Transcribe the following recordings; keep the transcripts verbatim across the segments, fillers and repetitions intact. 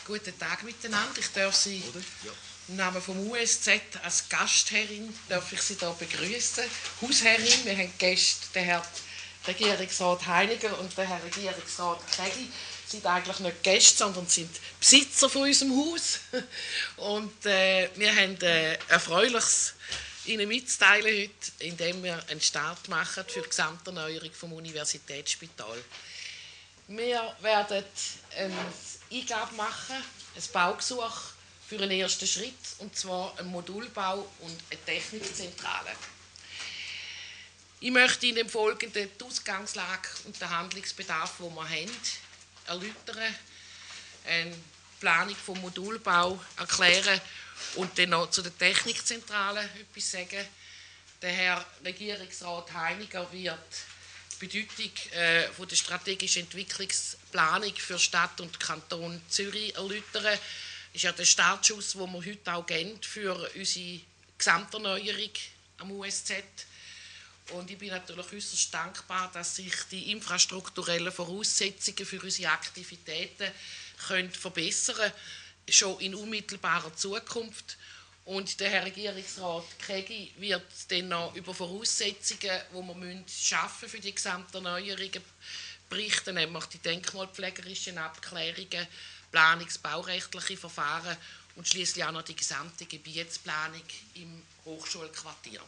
guten Tag miteinander. Ich darf Sie ja. im Namen vom U S Z als Gastherrin darf ich Sie da begrüßen. Hausherrin, wir haben Gäste, der Herr Regierungsrat Heiniger und der Herr Regierungsrat Kegi. Sie sind eigentlich nicht Gäste, sondern sind Besitzer von unserem Haus. Und äh, wir haben äh, Erfreuliches Ihnen mitzuteilen heute, indem wir einen Start machen für die Gesamterneuerung vom Universitätsspital. Wir werden eine Eingabe machen, ein Baugesuch für einen ersten Schritt, und zwar einen Modulbau und eine Technikzentrale. Ich möchte Ihnen im Folgenden die Ausgangslage und den Handlungsbedarf, den wir haben, erläutern, eine Planung vom Modulbau erklären und dann noch zu der Technikzentrale etwas sagen. Der Herr Regierungsrat Heiniger wird die Bedeutung äh, von der strategischen Entwicklungsplanung für Stadt und Kanton Zürich erläutern. Das ist ja der Startschuss, den wir heute auch geben für unsere Gesamterneuerung am U S Z. Und ich bin natürlich äußerst dankbar, dass sich die infrastrukturellen Voraussetzungen für unsere Aktivitäten können verbessern können, schon in unmittelbarer Zukunft. Und der Herr Regierungsrat Kegi wird dann noch über Voraussetzungen, die wir schaffen für die Gesamterneuerungen, berichten, nämlich die denkmalpflegerischen Abklärungen, planungs-baurechtliche Verfahren und schließlich auch noch die gesamte Gebietsplanung im Hochschulquartier.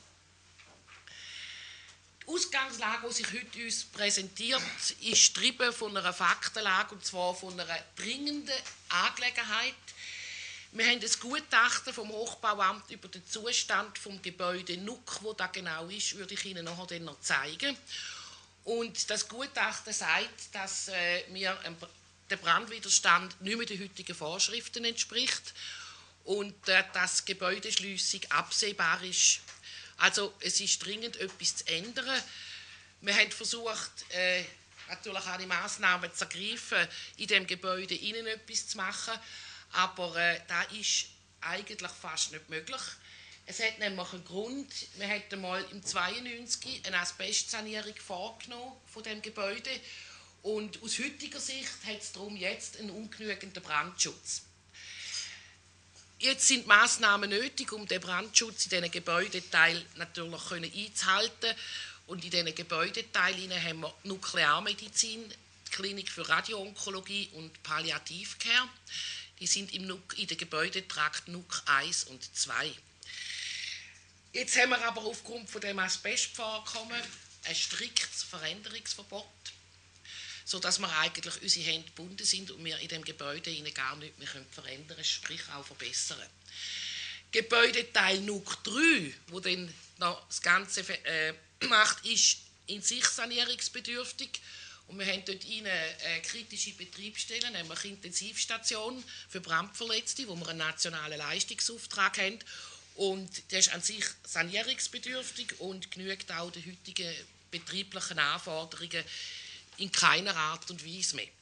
Die Ausgangslage, die sich heute uns präsentiert, ist getrieben von einer Faktenlage, und zwar von einer dringenden Angelegenheit. Wir haben ein Gutachten vom Hochbauamt über den Zustand des Gebäudes N U C, wo das genau ist, würde ich Ihnen nachher dann noch zeigen. Und das Gutachten sagt, dass äh, mir ähm, der Brandwiderstand nicht mehr den heutigen Vorschriften entspricht und äh, dass die Gebäudeschliessung absehbar ist. Also es ist dringend, etwas zu ändern. Wir haben versucht, äh, natürlich alle Massnahmen zu ergreifen, in dem Gebäude innen etwas zu machen. Aber äh, das ist eigentlich fast nicht möglich. Es hat nämlich einen Grund. Wir hatten mal im zweiundneunzig eine Asbestsanierung vorgenommen von dem Gebäude. Und aus heutiger Sicht hat es darum jetzt einen ungenügenden Brandschutz. Jetzt sind Massnahmen nötig, um den Brandschutz in diesen Gebäudeteilen natürlich einzuhalten. Und in diesen Gebäudeteilen haben wir Nuklearmedizin, die Klinik für Radioonkologie und Palliativcare. Die sind im N U C, in den Gebäudetrakt N U C eins und zwei. Jetzt haben wir aber aufgrund von dem Asbestvorkommen ein striktes Veränderungsverbot, sodass wir eigentlich unsere Hände gebunden sind und wir in dem Gebäude gar nichts mehr verändern können, sprich auch verbessern. Gebäudeteil N U C drei, wo dann noch das Ganze äh, macht, ist in sich sanierungsbedürftig. Und wir haben dort eine kritische Betriebsstelle, nämlich Intensivstation für Brandverletzte, wo wir einen nationalen Leistungsauftrag haben. Und der ist an sich sanierungsbedürftig und genügt auch den heutigen betrieblichen Anforderungen in keiner Art und Weise mehr.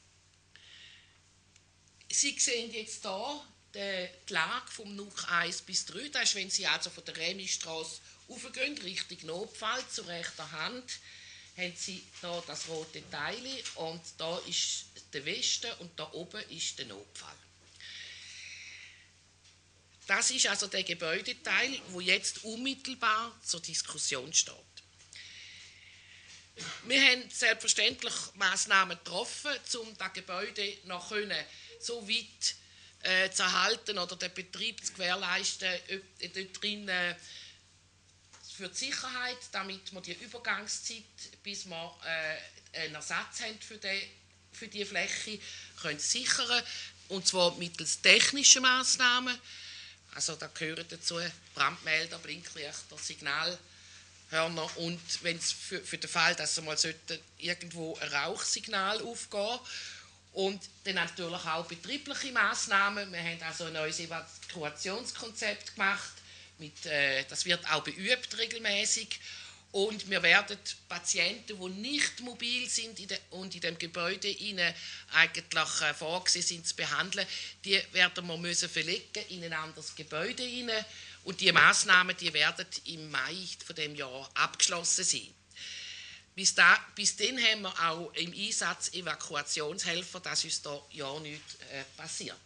Sie sehen jetzt hier die Lage vom N U C eins bis drei. Das ist, wenn Sie also von der Remistrasse raufgehen, Richtung Notfall, zur rechten Hand, haben Sie hier das rote Teil und da ist der Westen und da oben ist der Notfall. Das ist also der Gebäudeteil, wo jetzt unmittelbar zur Diskussion steht. Wir haben selbstverständlich Massnahmen getroffen, um das Gebäude noch können, so weit äh, zu erhalten oder den Betrieb zu gewährleisten, dort drin äh, für die Sicherheit, damit wir die Übergangszeit, bis wir äh, einen Ersatz haben für die, für die Fläche, können sichern, und zwar mittels technischen Massnahmen. Also da gehören dazu Brandmelder, Blinklichter, Signalhörner und wenn es für, für den Fall, dass mal irgendwo ein Rauchsignal aufgehen und dann natürlich auch betriebliche Massnahmen. Wir haben also ein neues Evakuationskonzept gemacht. Mit, äh, das wird auch beübt regelmäßig. Und wir werden Patienten, die nicht mobil sind in de, und in dem Gebäude ihnen eigentlich äh, vorgesehen sind zu behandeln, die werden wir müssen verlegen in ein anderes Gebäude rein. Und die Massnahmen, die werden im Mai von dem Jahr abgeschlossen sein. Bis, da, bis dann haben wir auch im Einsatz Evakuationshelfer, dass uns da ja nichts äh, passiert.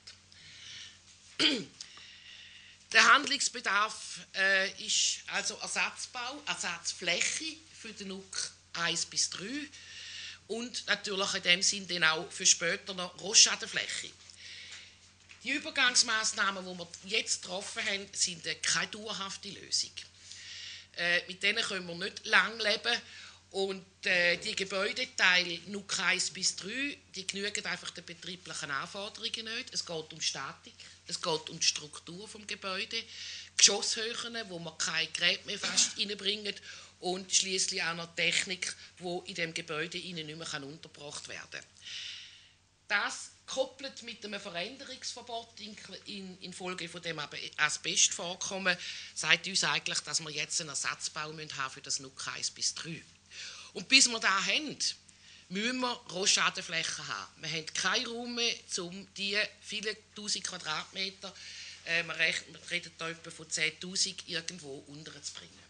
Der Handlungsbedarf äh, ist also Ersatzbau, Ersatzfläche für den N U C eins bis drei und natürlich in dem Sinn dann auch für später noch Rostschadenfläche. Die Übergangsmaßnahmen, die wir jetzt getroffen haben, sind keine dauerhafte Lösung. Äh, mit denen können wir nicht lang leben und äh, die Gebäudeteile N U C eins bis drei, die genügen einfach den betrieblichen Anforderungen nicht. Es geht um Statik, es geht um die Struktur des Gebäudes, Geschosshöhen, wo man keine Geräte mehr fast reinbringen und schließlich auch noch Technik, die in dem Gebäude nicht mehr untergebracht werden kann. Das koppelt mit einem Veränderungsverbot infolge von dem Asbestvorkommen, sagt uns eigentlich, dass wir jetzt einen Ersatzbau haben für das N U C eins bis drei. Und bis wir das haben, müssen wir Rostschadenflächen haben. Wir haben keinen Raum mehr, um diese vielen tausend Quadratmeter, äh, wir reden hier etwa von zehntausend, irgendwo unterzubringen.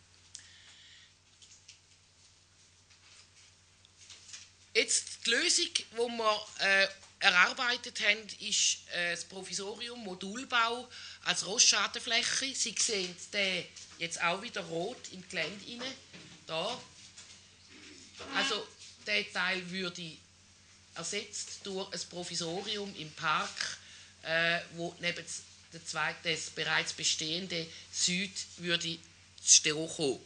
Jetzt die Lösung, die wir äh, erarbeitet haben, ist äh, das Provisorium Modulbau als Rostschadenfläche. Sie sehen den jetzt auch wieder rot im Gelände rein. Da. Also der Teil würde ersetzt durch ein Provisorium im Park, äh, wo neben der zweite, das bereits bestehende Süd würde stehen kommen.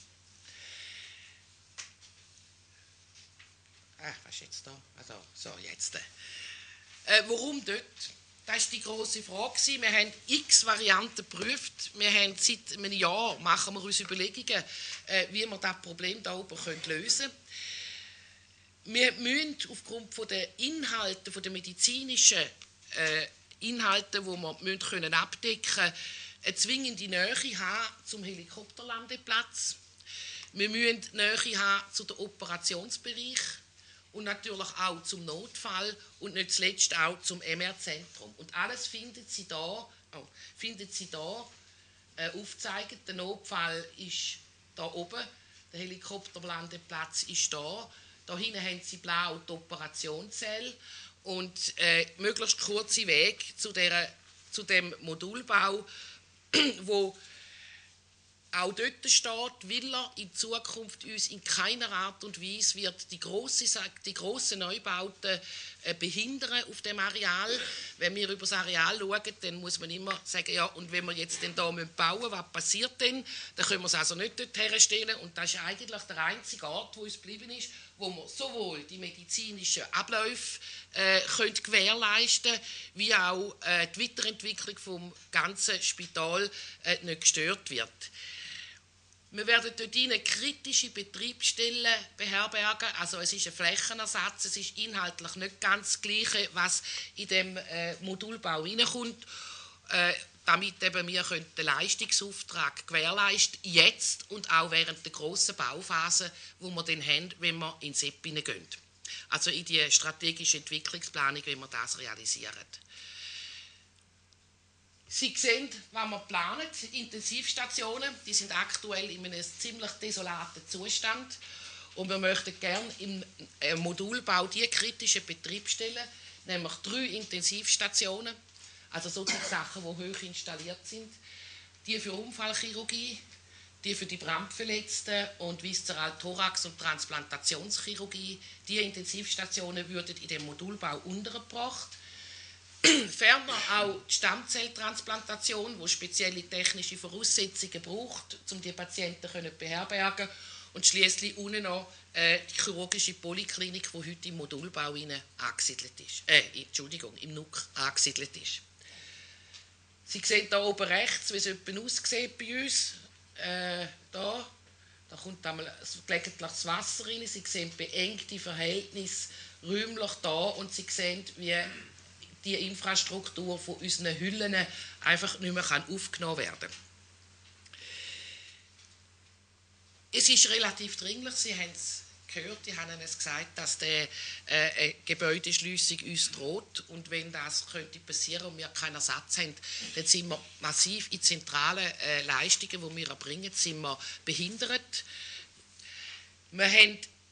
Ah, was ist jetzt da? Also, so, jetzt. Äh, warum dort? Das war die grosse Frage. Wir haben x Varianten geprüft. Wir haben seit einem Jahr machen wir uns Überlegungen, äh, wie wir das Problem da oben lösen können. Wir müssen aufgrund der Inhalte, von den medizinischen äh, Inhalten, die wir müssen können abdecken können, eine zwingende Nähe haben zum Helikopterlandeplatz. Wir müssen Nähe haben zu dem Operationsbereich und natürlich auch zum Notfall und nicht zuletzt auch zum M R-Zentrum. Und alles findet Sie da, oh, findet Sie da äh, aufgezeigt. Der Notfall ist da oben, der Helikopterlandeplatz ist da. Da hinten haben Sie blau die Operationszelle und äh, möglichst kurze Weg zu, der, zu dem Modulbau, wo auch dort steht, weil er in Zukunft uns in keiner Art und Weise wird die grossen die grosse Neubauten äh, behindern auf dem Areal. Wenn wir über das Areal schauen, dann muss man immer sagen, ja, und wenn wir jetzt denn da bauen müssen, was passiert denn? Dann können wir es also nicht dort herstellen. Und das ist eigentlich der einzige Ort, wo uns geblieben ist, wo wir sowohl die medizinischen Abläufe äh, können gewährleisten können, wie auch äh, die Weiterentwicklung vom ganzen Spital äh, nicht gestört wird. Wir werden dort eine kritische Betriebsstellen beherbergen. Also es ist ein Flächenersatz, es ist inhaltlich nicht ganz das Gleiche, was in dem äh, Modulbau hineinkommt, äh, damit eben wir den Leistungsauftrag gewährleisten, jetzt und auch während der grossen Bauphase, die wir dann haben, wenn wir in S E P hineingehen. Also in die strategische Entwicklungsplanung, wenn wir das realisieren. Sie sehen, was wir planen, Intensivstationen, die sind aktuell in einem ziemlich desolaten Zustand und wir möchten gerne im Modulbau die kritischen Betriebsstellen, nämlich drei Intensivstationen, also solche Sachen, die hoch installiert sind, die für Unfallchirurgie, die für die Brandverletzten und viszeral Thorax- und Transplantationschirurgie, die Intensivstationen würden in dem Modulbau untergebracht. Ferner auch die Stammzelltransplantation, die spezielle technische Voraussetzungen braucht, um die Patienten zu beherbergen. Und schließlich unten noch äh, die chirurgische Polyklinik, die heute im Modulbau angesiedelt ist. Äh, Entschuldigung, im N U C angesiedelt ist. Sie sehen hier oben rechts, wie es etwa aussieht bei uns. Äh, da, da kommt einmal gelegentlich das Wasser rein. Sie sehen beengte Verhältnisse räumlich da und Sie sehen, wie die Infrastruktur von unseren Hüllen einfach nicht mehr aufgenommen werden kann. Es ist relativ dringlich, Sie haben es gehört, die haben es gesagt, dass die äh, Gebäudeschliessung uns droht und wenn das könnte passieren und wir keinen Ersatz haben, dann sind wir massiv in zentralen äh, Leistungen, die wir erbringen, sind wir behindert. Wir haben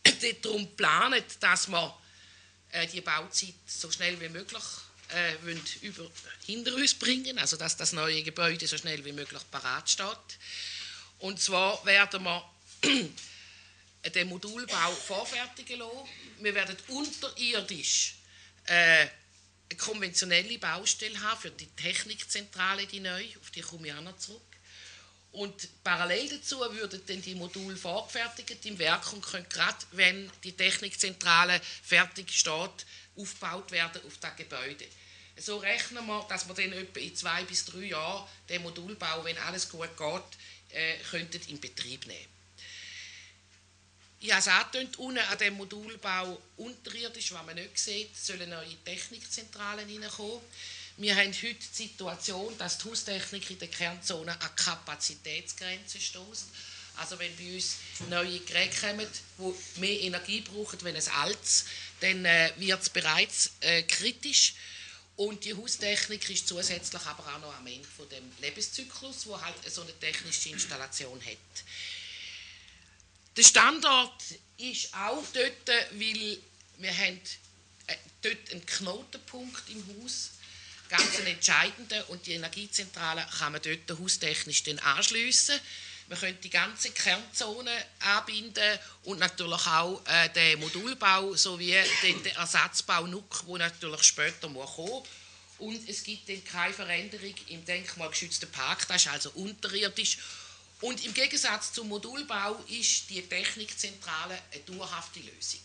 darum geplant, dass wir äh, die Bauzeit so schnell wie möglich äh, über, hinter uns bringen, also dass das neue Gebäude so schnell wie möglich parat steht. Und zwar werden wir den Modulbau vorfertigen lassen. Wir werden unterirdisch äh, eine konventionelle Baustelle haben für die Technikzentrale, die neu, auf die komme ich auch noch zurück. Und parallel dazu würden dann die Module vorgefertigt im Werk und können gerade, wenn die Technikzentrale fertig steht, aufgebaut werden auf das Gebäude. So rechnen wir, dass wir dann etwa in zwei bis drei Jahren den Modulbau, wenn alles gut geht, äh, könnten in Betrieb nehmen. Ich habe es angetönt, unten an dem Modulbau unterirdisch, was man nicht sieht, sollen neue Technikzentralen hineinkommen. Wir haben heute die Situation, dass die Haustechnik in der Kernzone an Kapazitätsgrenzen stoßen. Also wenn bei uns neue Geräte kommen, die mehr Energie brauchen, wenn es altes, dann äh, wird es bereits äh, kritisch. Und die Haustechnik ist zusätzlich aber auch noch am Ende von dem Lebenszyklus, wo halt so eine technische Installation hat. Der Standort ist auch dort, weil wir haben äh, dort einen Knotenpunkt im Haus, ganz einen entscheidenden, und die Energiezentrale kann man dort haustechnisch dann anschliessen. Man könnte die ganze Kernzone anbinden und natürlich auch äh, den Modulbau sowie den, den Ersatzbau N U C, der natürlich später muss kommen. Und es gibt dann keine Veränderung im denkmalgeschützten Park, das ist also unterirdisch. Und im Gegensatz zum Modulbau ist die Technikzentrale eine dauerhafte Lösung.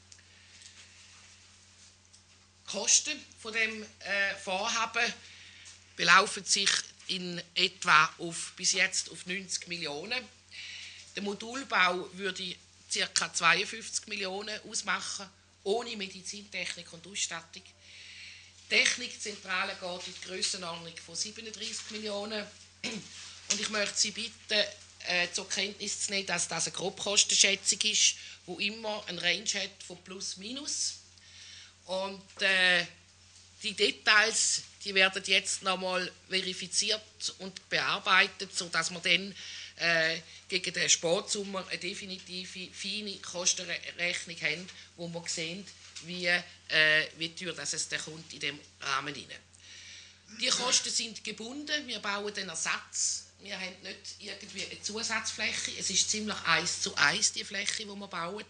Die Kosten von dem äh, Vorhaben belaufen sich in etwa auf, bis jetzt auf neunzig Millionen. Der Modulbau würde ca. zweiundfünfzig Millionen ausmachen, ohne Medizintechnik und Ausstattung. Die Technikzentrale geht in die Grössenordnung von siebenunddreißig Millionen. Und ich möchte Sie bitten, äh, zur Kenntnis zu nehmen, dass das eine Grobkostenschätzung ist, die immer eine Range hat von plus minus. Und äh, die Details, die werden jetzt nochmal verifiziert und bearbeitet, sodass wir dann äh, gegen den Sportsommer eine definitive, feine Kostenrechnung haben, wo wir sehen, wie, äh, wie teuer das es dann kommt in dem Rahmen hinein. Die Kosten sind gebunden, wir bauen den Ersatz. Wir haben nicht irgendwie eine Zusatzfläche, es ist ziemlich eins zu eins die Fläche, die wir bauen.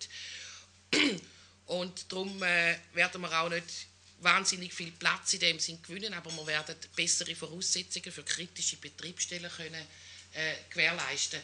Und darum äh, werden wir auch nicht wahnsinnig viel Platz in dem Sinn gewinnen, aber wir werden bessere Voraussetzungen für kritische Betriebsstellen können, äh, gewährleisten.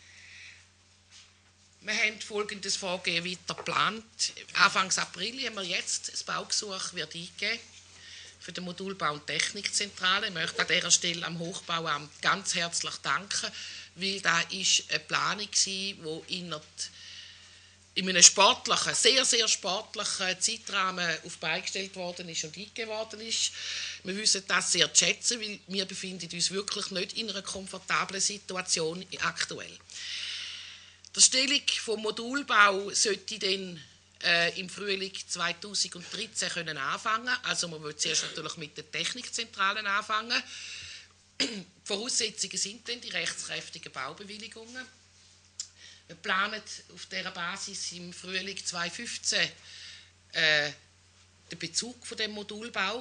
Wir haben folgendes Vorgehen weiter geplant. Anfang April haben wir jetzt das Baugesuch wird eingegeben für den Modulbau- und Technikzentrale. Ich möchte an dieser Stelle am Hochbauamt ganz herzlich danken, weil da ist eine Planung war, die in, in einem sportlichen, sehr, sehr sportlichen Zeitrahmen auf beigestellt worden ist und eingegeben worden ist. Wir wissen das sehr zu schätzen, weil wir befinden uns wirklich nicht in einer komfortablen Situation aktuell. Die Erstellung des Modulbau sollte dann Äh, im Frühling zweitausenddreizehn können anfangen. Also man will zuerst natürlich mit den Technikzentralen anfangen. Die Voraussetzungen sind dann die rechtskräftigen Baubewilligungen. Wir planen auf dieser Basis im Frühling zweitausendfünfzehn äh, den Bezug von dem Modulbau.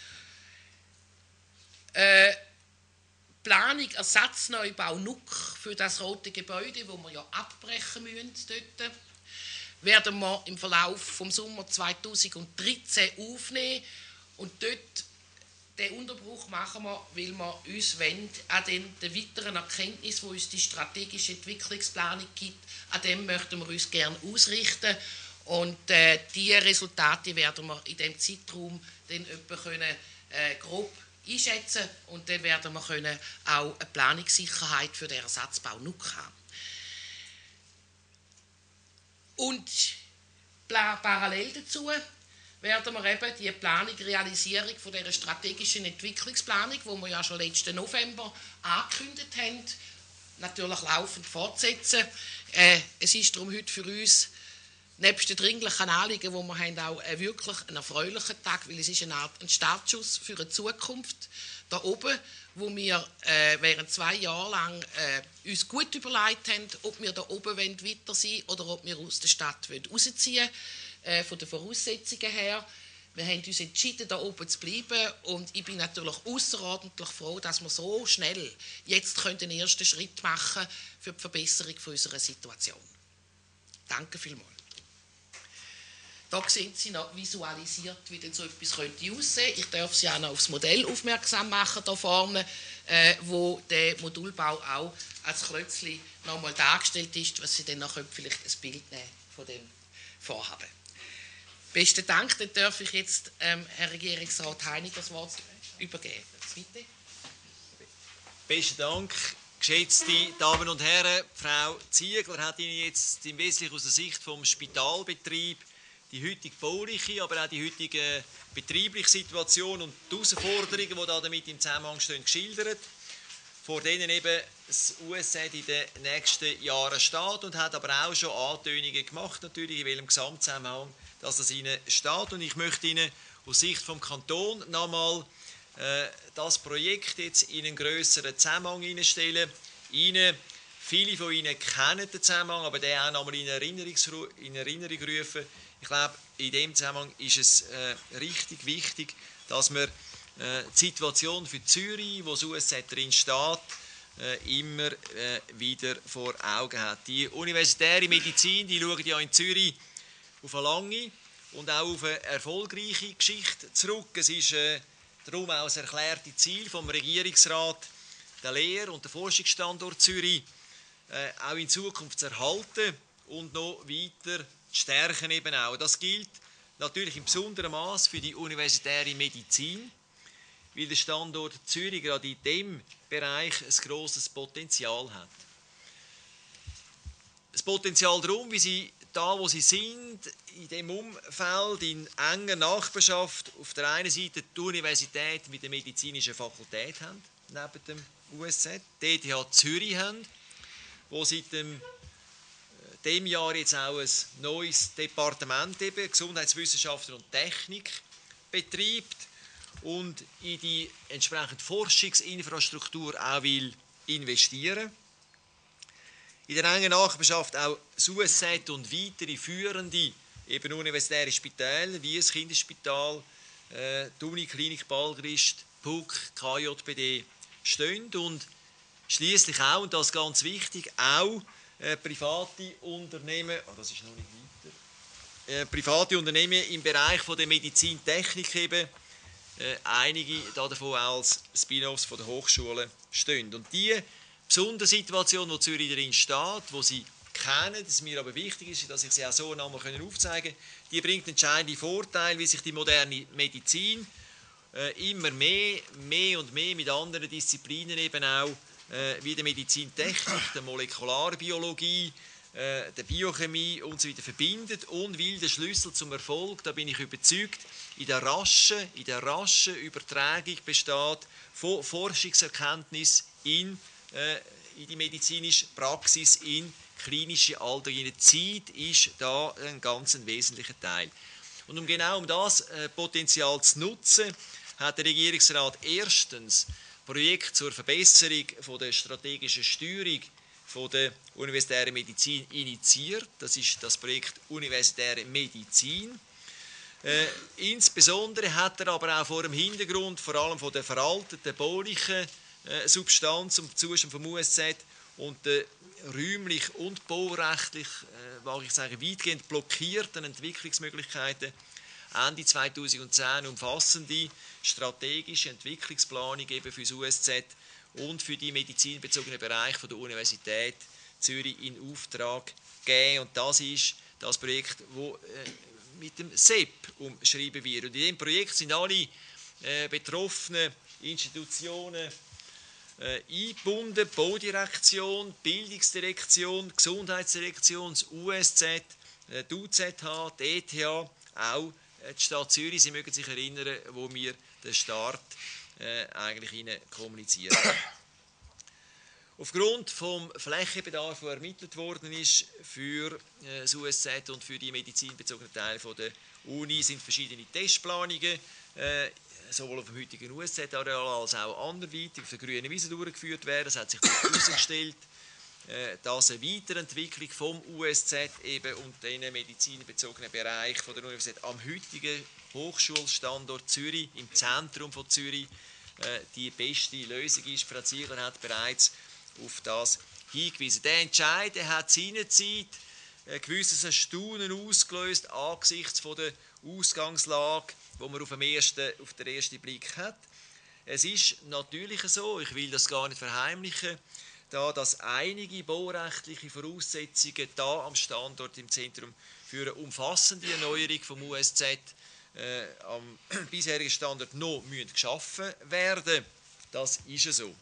Äh, Planung, Ersatzneubau N U C für das rote Gebäude, das wir ja abbrechen müssen dort, werden wir im Verlauf des Sommer zweitausenddreizehn aufnehmen und dort den Unterbruch machen wir, weil wir uns wollen, an den, den weiteren Erkenntnissen, die uns die strategische Entwicklungsplanung gibt, an dem möchten wir uns gerne ausrichten und äh, diese Resultate werden wir in diesem Zeitraum dann etwa können, äh, grob einschätzen und dann werden wir können auch eine Planungssicherheit für den Ersatzbau N U C haben. Und parallel dazu werden wir eben die Planung, Realisierung von dieser strategischen Entwicklungsplanung, die wir ja schon letzten November angekündigt haben, natürlich laufend fortsetzen. Äh, es ist darum heute für uns Nebst den dringlichen Anliegen, wo wir haben, auch einen wirklich einen erfreulichen Tag, weil es ist eine Art ein Startschuss für eine Zukunft da oben, wo wir äh, während zwei Jahren lang äh, uns gut überlegt haben, ob wir da oben weiter sein wollen oder ob wir aus der Stadt rausziehen wollen, äh, von den Voraussetzungen her. Wir haben uns entschieden, da oben zu bleiben und ich bin natürlich außerordentlich froh, dass wir so schnell jetzt den ersten Schritt machen können für die Verbesserung unserer Situation. Danke vielmals. Da sehen Sie noch visualisiert, wie denn so etwas könnte aussehen. Ich darf Sie auch noch auf das Modell aufmerksam machen, da vorne, äh, wo der Modulbau auch als Klötzchen nochmal dargestellt ist, was Sie dann noch vielleicht ein Bild nehmen von dem Vorhaben. Besten Dank, dann darf ich jetzt ähm, Herrn Regierungsrat Heinig das Wort übergeben. Bitte. Besten Dank, geschätzte Damen und Herren. Frau Ziegler hat Ihnen jetzt im Wesentlichen aus der Sicht vom Spitalbetrieb die heutige bauliche, aber auch die heutige betriebliche Situation und die Herausforderungen, die da damit im Zusammenhang stehen, geschildert. Vor denen eben das U S Z in den nächsten Jahren steht und hat aber auch schon Antönungen gemacht, natürlich in welchem Gesamtzusammenhang dass das Ihnen steht. Und ich möchte Ihnen aus Sicht vom Kanton nochmal äh, das Projekt jetzt in einen grösseren Zusammenhang hineinstellen. Ihnen, viele von Ihnen kennen den Zusammenhang, aber den auch nochmal in Erinnerung, in Erinnerung rufen. Ich glaube, in dem Zusammenhang ist es äh, richtig wichtig, dass wir äh, die Situation für Zürich, wo das U S Z drin steht, äh, immer äh, wieder vor Augen hat. Die universitäre Medizin, die schaut ja in Zürich auf eine lange und auch auf eine erfolgreiche Geschichte zurück. Es ist äh, darum auch das erklärte Ziel vom Regierungsrat, den Lehr- und den Forschungsstandort Zürich äh, auch in Zukunft zu erhalten und noch weiter zu stärken eben auch. Das gilt natürlich in besonderem Maß für die universitäre Medizin, weil der Standort Zürich gerade in diesem Bereich ein grosses Potenzial hat. Das Potenzial darum, wie sie da, wo sie sind, in dem Umfeld, in enger Nachbarschaft, auf der einen Seite die Universität mit der medizinischen Fakultät haben, neben dem U S Z, die E T H Zürich haben, wo seit dem, dem Jahr jetzt auch ein neues Departement, eben Gesundheitswissenschaften und Technik, betreibt und in die entsprechende Forschungsinfrastruktur auch will investieren. In der engen Nachbarschaft auch das U S Z und weitere führende eben universitäre Spitäler wie das Kinderspital, äh, die Uniklinik Balgrist, P U C, K J B D stehen und schließlich auch, und das ist ganz wichtig, auch äh, private Unternehmen, oh, das ist noch nicht weiter, äh, private Unternehmen im Bereich von der Medizintechnik eben, äh, einige davon auch als Spin-offs von der Hochschulen stehen. Und die besondere Situation, wo Zürich drin steht, wo Sie kennen, das mir aber wichtig ist, dass ich sie auch so einmal aufzeigen kann, die bringt entscheidende Vorteile, wie sich die moderne Medizin äh, immer mehr, mehr und mehr mit anderen Disziplinen eben auch, äh, wie der Medizintechnik, der Molekularbiologie, äh, der Biochemie und so weiter verbindet und weil der Schlüssel zum Erfolg, da bin ich überzeugt, in der raschen, in der raschen Übertragung besteht von Forschungserkenntnis in in die medizinische Praxis, in klinische Alltag. Die Zeit ist da ein ganz wesentlicher Teil. Und um genau um das äh, Potenzial zu nutzen, hat der Regierungsrat erstens Projekt zur Verbesserung von der strategischen Steuerung von der universitären Medizin initiiert. Das ist das Projekt Universitäre Medizin. Äh, insbesondere hat er aber auch vor dem Hintergrund vor allem von der veralteten baulichen äh, Substanz und Zustand vom U S Z und der räumlich und baurechtlich, äh, mag ich sagen, weitgehend blockierten Entwicklungsmöglichkeiten Ende zweitausendzehn umfassende strategische Entwicklungsplanung eben für das U S Z und für die medizinbezogenen Bereiche von der Universität Zürich in Auftrag gegeben. Und das ist das Projekt, das äh, mit dem S E P umschrieben wird. Und in diesem Projekt sind alle äh, betroffenen Institutionen äh, eingebunden, die Baudirektion, die Bildungsdirektion, die Gesundheitsdirektion, das U S Z, äh, die U Z H, die E T H, auch äh, die Stadt Zürich. Sie mögen sich erinnern, wo wir den Start äh, eigentlich Ihnen kommuniziert haben. Aufgrund vom Flächenbedarf, der ermittelt worden ist für äh, das U S Z und für die medizinbezogenen Teile von der Uni, sind verschiedene Testplanungen äh, sowohl auf dem heutigen U S Z-Areal als auch anderweitig auf der grünen Wiese durchgeführt werden. Es hat sich herausgestellt, äh, dass eine Weiterentwicklung vom U S Z eben und den medizinbezogenen Bereich von der Universität am heutigen Hochschulstandort Zürich, im Zentrum von Zürich, äh, die beste Lösung ist. Frau Ziegler hat bereits auf das hingewiesen. Der Entscheid hat seinerzeit ein gewisses Erstaunen ausgelöst angesichts von der Ausgangslage, die man auf, dem ersten, auf den ersten Blick hat. Es ist natürlich so, ich will das gar nicht verheimlichen, da dass einige baurechtliche Voraussetzungen da am Standort im Zentrum für eine umfassende Erneuerung vom U S Z äh, am bisherigen Standort noch müssen geschaffen werden. Das ist so.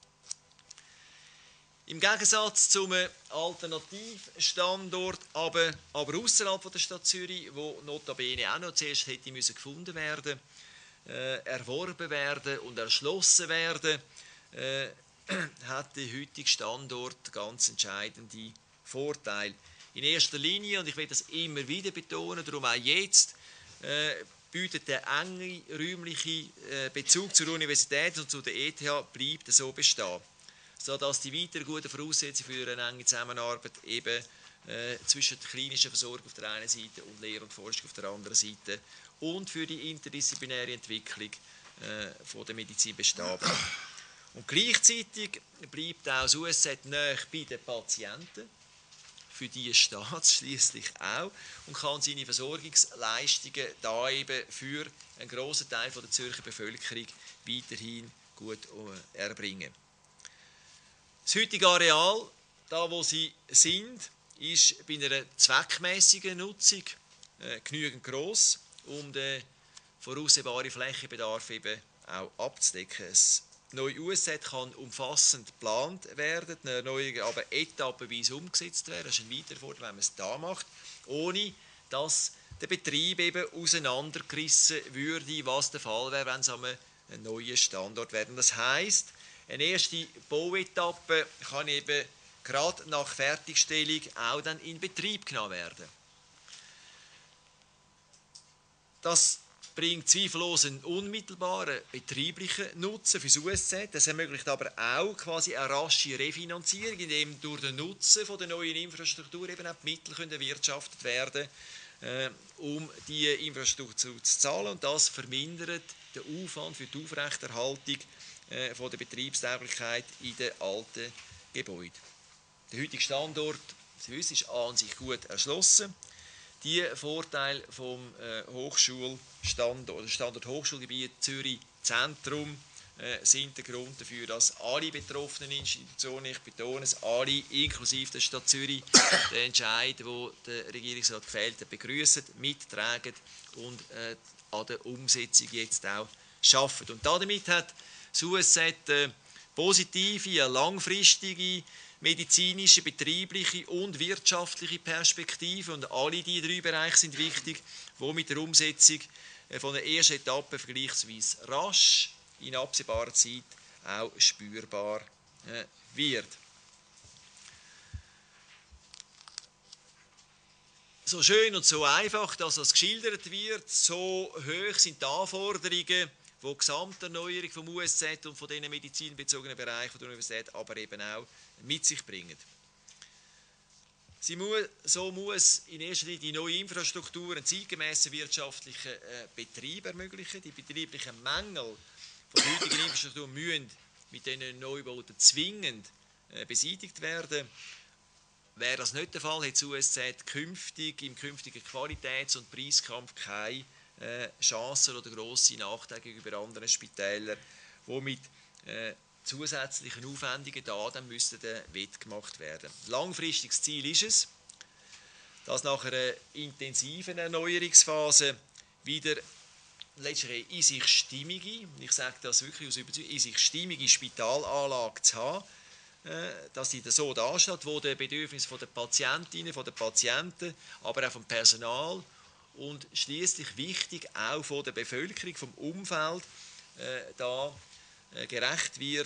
Im Gegensatz zum Alternativstandort, aber, aber außerhalb der Stadt Zürich, wo notabene auch noch zuerst hätte müssen gefunden werden, äh, erworben werden und erschlossen werden, äh, hat der heutige Standort ganz entscheidende Vorteile. In erster Linie, und ich will das immer wieder betonen, darum auch jetzt, äh, bietet der enge räumliche äh, Bezug zur Universität und zu der E T H bleibt so bestehen, sodass die weiteren guten Voraussetzungen für eine enge Zusammenarbeit eben äh, zwischen der klinischen Versorgung auf der einen Seite und Lehre und Forschung auf der anderen Seite und für die interdisziplinäre Entwicklung äh, von der Medizin bestehen bleibt. Und gleichzeitig bleibt auch das U S Z nahe bei den Patienten, für die steht es schliesslich auch, und kann seine Versorgungsleistungen da eben für einen grossen Teil der Zürcher Bevölkerung weiterhin gut erbringen. Das heutige Areal, da wo sie sind, ist bei einer zweckmäßigen Nutzung äh, genügend gross, um den voraussehbaren Flächenbedarf eben auch abzudecken. Das neue U S Z kann umfassend geplant werden, die Erneuerungen aber etappenweise umgesetzt werden. Das ist ein weiterer Vorteil, wenn man es da macht, ohne dass der Betrieb eben auseinandergerissen würde, was der Fall wäre, wenn es einen neuen Standort wäre. Das heisst, eine erste Bauetappe kann eben gerade nach Fertigstellung auch dann in Betrieb genommen werden. Das bringt zweifellos einen unmittelbaren betrieblichen Nutzen für das U S Z. Das ermöglicht aber auch quasi eine rasche Refinanzierung, indem durch den Nutzen von der neuen Infrastruktur eben auch die Mittel können erwirtschaftet werden, äh, um die Infrastruktur zu zahlen. Und das vermindert den Aufwand für die Aufrechterhaltung äh, von der Betriebstauglichkeit in den alten Gebäuden. Der heutige Standort, Sie wissen, ist an sich gut erschlossen. Die Vorteile vom äh, Hochschulstandort, Standort Hochschulgebiet Zürich Zentrum äh, sind der Grund dafür, dass alle betroffenen Institutionen, ich betone es, alle, inklusive der Stadt Zürich, den Entscheid, den der Regierungsrat gefällt hat, begrüssen, mittragen und äh, an der Umsetzung jetzt auch schaffen. Und damit hat das U S Z äh, positive, langfristige medizinische, betriebliche und wirtschaftliche Perspektive. Und alle diese drei Bereiche sind wichtig, die mit der Umsetzung von der ersten Etappe vergleichsweise rasch in absehbarer Zeit auch spürbar wird. So schön und so einfach, dass das geschildert wird, so hoch sind die Anforderungen, die die Gesamterneuerung vom U S Z und von diesen medizinbezogenen Bereichen der Universität aber eben auch mit sich bringen. Sie muss, so muss in erster Linie die neue Infrastruktur einen zeitgemäßen wirtschaftlichen äh, Betrieb ermöglichen. Die betrieblichen Mängel von der heutigen Infrastruktur müssen mit diesen Neubauten zwingend äh, beseitigt werden. Wäre das nicht der Fall, hat das U S Z künftig, im künftigen Qualitäts- und Preiskampf keine äh, Chancen oder grosse Nachteile gegenüber anderen Spitälern, die mit äh, zusätzlichen Aufwendungen da dann müssten dann wettgemacht werden. Langfristiges Ziel ist es, dass nach einer intensiven Erneuerungsphase wieder letztlich in sich stimmige, ich sage das wirklich aus Überzeugung, in sich stimmige Spitalanlage zu haben, dass sie so dasteht, wo die Bedürfnisse der Patientinnen, der Patienten, aber auch vom Personal und schließlich wichtig auch von der Bevölkerung, vom Umfeld äh, da äh, gerecht wird,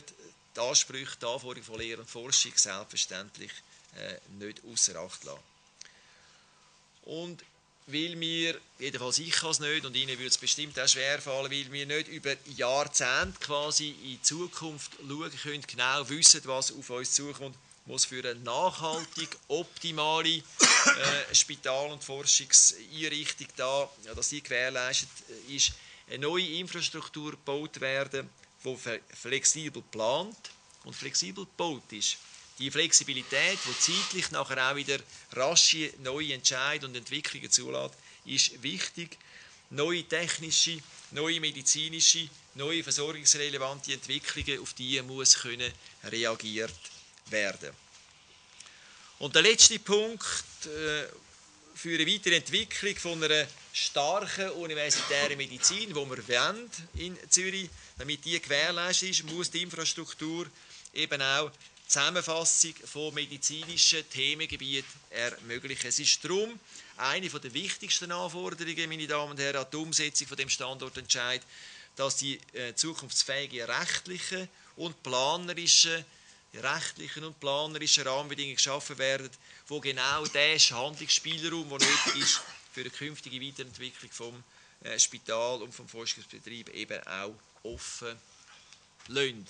die Ansprüche, die Anforderungen von Lehre und Forschung selbstverständlich äh, nicht ausser Acht lassen. Und weil wir, jedenfalls ich kann es nicht und Ihnen würde es bestimmt auch schwerfallen, weil wir nicht über Jahrzehnte quasi in die Zukunft schauen können, genau wissen, was auf uns zukommt, muss für eine nachhaltig optimale äh, Spital- und Forschungseinrichtung da, ja, dass die gewährleistet ist, eine neue Infrastruktur gebaut werden, die flexibel plant und flexibel gebaut ist. Die Flexibilität, die zeitlich nachher auch wieder rasche neue Entscheidungen und Entwicklungen zulässt, ist wichtig. Neue technische, neue medizinische, neue versorgungsrelevante Entwicklungen, auf die muss können reagiert werden. Und der letzte Punkt äh, für eine weitere Entwicklung von einer starken universitären Medizin, die wir wollen in Zürich, damit die gewährleistet ist, muss die Infrastruktur eben auch Zusammenfassung von medizinischen Themengebieten ermöglichen. Es ist darum eine der wichtigsten Anforderungen, meine Damen und Herren, an die Umsetzung von dem Standortentscheid, dass die äh, zukunftsfähigen rechtlichen und planerischen, rechtlichen und planerischen Rahmenbedingungen geschaffen werden, wo genau der Handlungsspielraum, der nötig ist für eine künftige Weiterentwicklung vom äh, Spital und vom Forschungsbetrieb, eben auch offen lassen.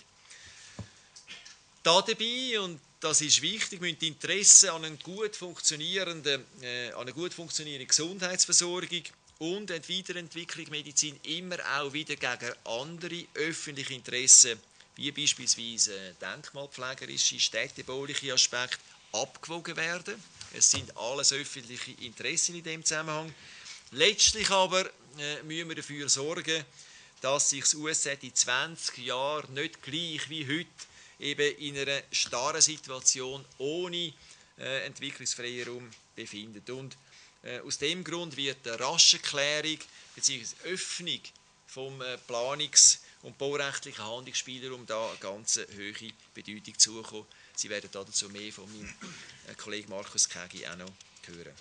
Dabei, und das ist wichtig, müssen die Interessen an, einen gut funktionierenden, äh, an eine gut funktionierende Gesundheitsversorgung und eine Weiterentwicklung der Medizin immer auch wieder gegen andere öffentliche Interessen, wie beispielsweise denkmalpflegerische, städtebauliche Aspekte, abgewogen werden. Es sind alles öffentliche Interessen in dem Zusammenhang. Letztlich aber äh, müssen wir dafür sorgen, dass sich das U S Z in zwanzig Jahren nicht gleich wie heute eben in einer starren Situation ohne äh, Entwicklungsfreiraum befindet. Und äh, aus dem Grund wird eine rasche Klärung bzw. Öffnung vom äh, Planungs- und baurechtlichen Handlungsspielraum da eine ganz hohe Bedeutung zukommen. Sie werden dazu mehr von meinem äh, Kollegen Markus Kägi auch noch hören.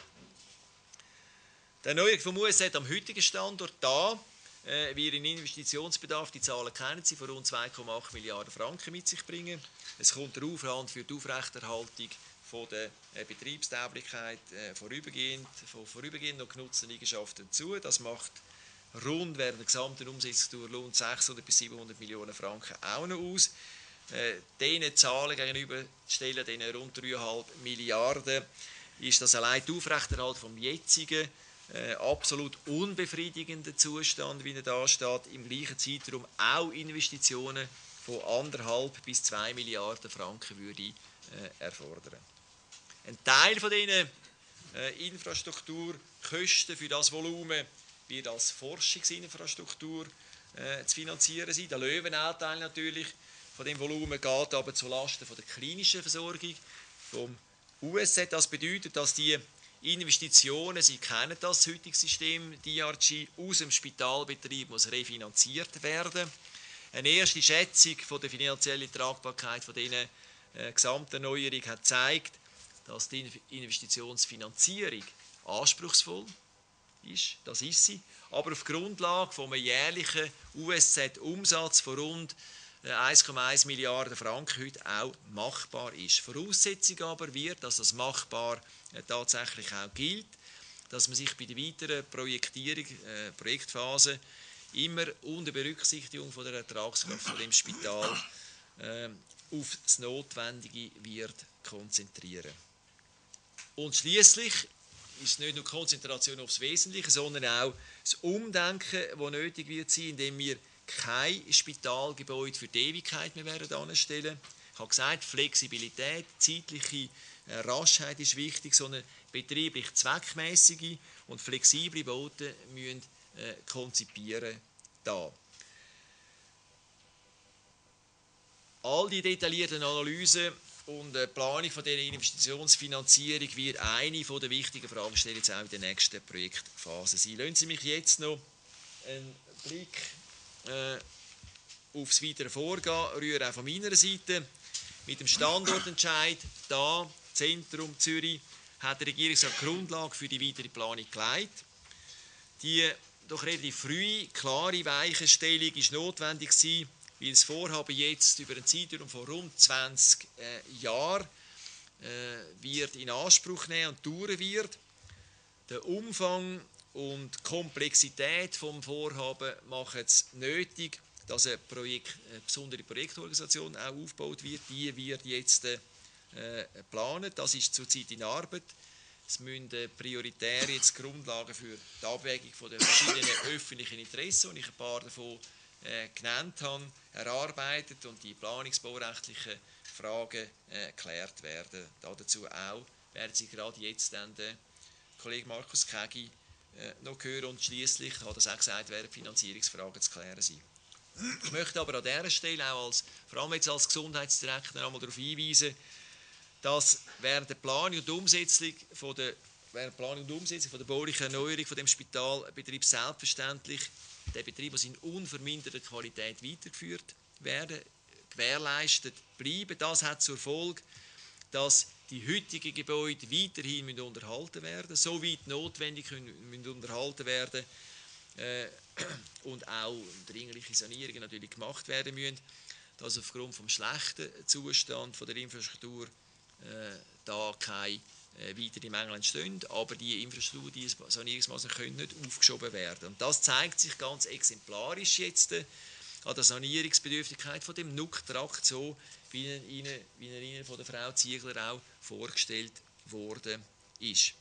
Die Erneuerung vom U S Z am heutigen Standort da äh, wird einen Investitionsbedarf, die Zahlen kennen Sie, von rund zwei Komma acht Milliarden Franken mit sich bringen. Es kommt der Aufwand für die Aufrechterhaltung von der äh, Betriebstauglichkeit äh, vorübergehend, von vorübergehend noch genutzten Liegenschaften hinzu. Das macht rund während der gesamten Umsetzungsdauer rund sechshundert bis siebenhundert Millionen Franken auch noch aus. Äh, diesen Zahlen gegenüberzustellen, diesen rund drei Komma fünf Milliarden, ist das allein die Aufrechterhaltung vom jetzigen Äh, absolut unbefriedigender Zustand, wie er da steht, im gleichen Zeitraum auch Investitionen von anderthalb bis zwei Milliarden Franken würde äh, erfordern. Ein Teil von diesen äh, Infrastrukturkosten für das Volumen wird als Forschungsinfrastruktur äh, zu finanzieren sein. Der Löwenanteil natürlich von dem Volumen geht aber zulasten von der klinischen Versorgung vom U S Z. Das bedeutet, dass die Investitionen, Sie kennen das, das heutige System, D R G, aus dem Spitalbetrieb muss refinanziert werden. Eine erste Schätzung von der finanziellen Tragbarkeit von dieser äh, Gesamterneuerung hat gezeigt, dass die Investitionsfinanzierung anspruchsvoll ist, das ist sie, aber auf Grundlage von einem jährlichen U S Z-Umsatz von rund eins Komma eins Milliarden Franken heute auch machbar ist. Voraussetzung aber wird, dass das machbar äh, tatsächlich auch gilt, dass man sich bei der weiteren Projektierung, äh, Projektphase immer unter Berücksichtigung von der Ertragskraft von dem Spital äh, auf das Notwendige wird konzentrieren. Und schließlich ist nicht nur die Konzentration aufs Wesentliche, sondern auch das Umdenken, das nötig wird sein, indem wir kein Spitalgebäude für die Ewigkeit mehr werden anstellen. Ich habe gesagt, Flexibilität, zeitliche äh, Raschheit ist wichtig, sondern betrieblich zweckmäßige und flexible Bauten müssen äh, konzipieren da. All die detaillierten Analysen und äh, Planung von dieser Investitionsfinanzierung wird eine von der wichtigen Fragestellungen jetzt auch in der nächsten Projektphase sein. Lassen Sie mich jetzt noch einen Blick Äh, aufs weitere Vorgehen rühren, auch von meiner Seite. Mit dem Standortentscheid da, Zentrum Zürich, hat der Regierungsrat die Grundlage für die weitere Planung gelegt. Die doch relativ frühe, klare Weichenstellung ist notwendig gewesen, weil das Vorhaben jetzt über einen Zeitraum von rund zwanzig äh, Jahren äh, wird in Anspruch nehmen und dauern wird. Der Umfang und die Komplexität des Vorhabens machen es nötig, dass eine, Projekt, eine besondere Projektorganisation auch aufgebaut wird. Die wird jetzt äh, geplant. Das ist zurzeit in Arbeit. Es müssen äh, prioritär jetzt Grundlagen für die Abwägung von den verschiedenen öffentlichen Interessen, die ich ein paar davon äh, genannt habe, erarbeitet und die planungsbaurechtlichen Fragen äh, geklärt werden. Dazu auch werden Sie gerade jetzt dann den Kollege Markus Kägi äh, noch hören und schliesslich hat er auch gesagt, werden Finanzierungsfragen zu klären sein. Ich möchte aber an dieser Stelle auch als, vor allem jetzt als Gesundheitsdirektor einmal darauf hinweisen, dass während der Planung und Umsetzung von der, während der, Planung und Umsetzung von der baulichen Erneuerung von dem Spitalbetrieb selbstverständlich der Betrieb muss in unverminderter Qualität weitergeführt werden, gewährleistet bleiben. Das hat zur Folge, dass die heutigen Gebäude weiterhin unterhalten werden müssen, soweit notwendig müssen unterhalten werden äh, und auch dringliche Sanierungen natürlich gemacht werden müssen, dass aufgrund des schlechten Zustands der Infrastruktur äh, da keine äh, weiteren Mängel entstehen, aber die Infrastruktur, die Sanierungsmaßnahmen können nicht aufgeschoben werden. Und das zeigt sich ganz exemplarisch jetzt äh, an der Sanierungsbedürftigkeit von dem N U C-Trakt, so wie er Ihnen, wie er Ihnen von der Frau Ziegler auch vorgestellt worden ist.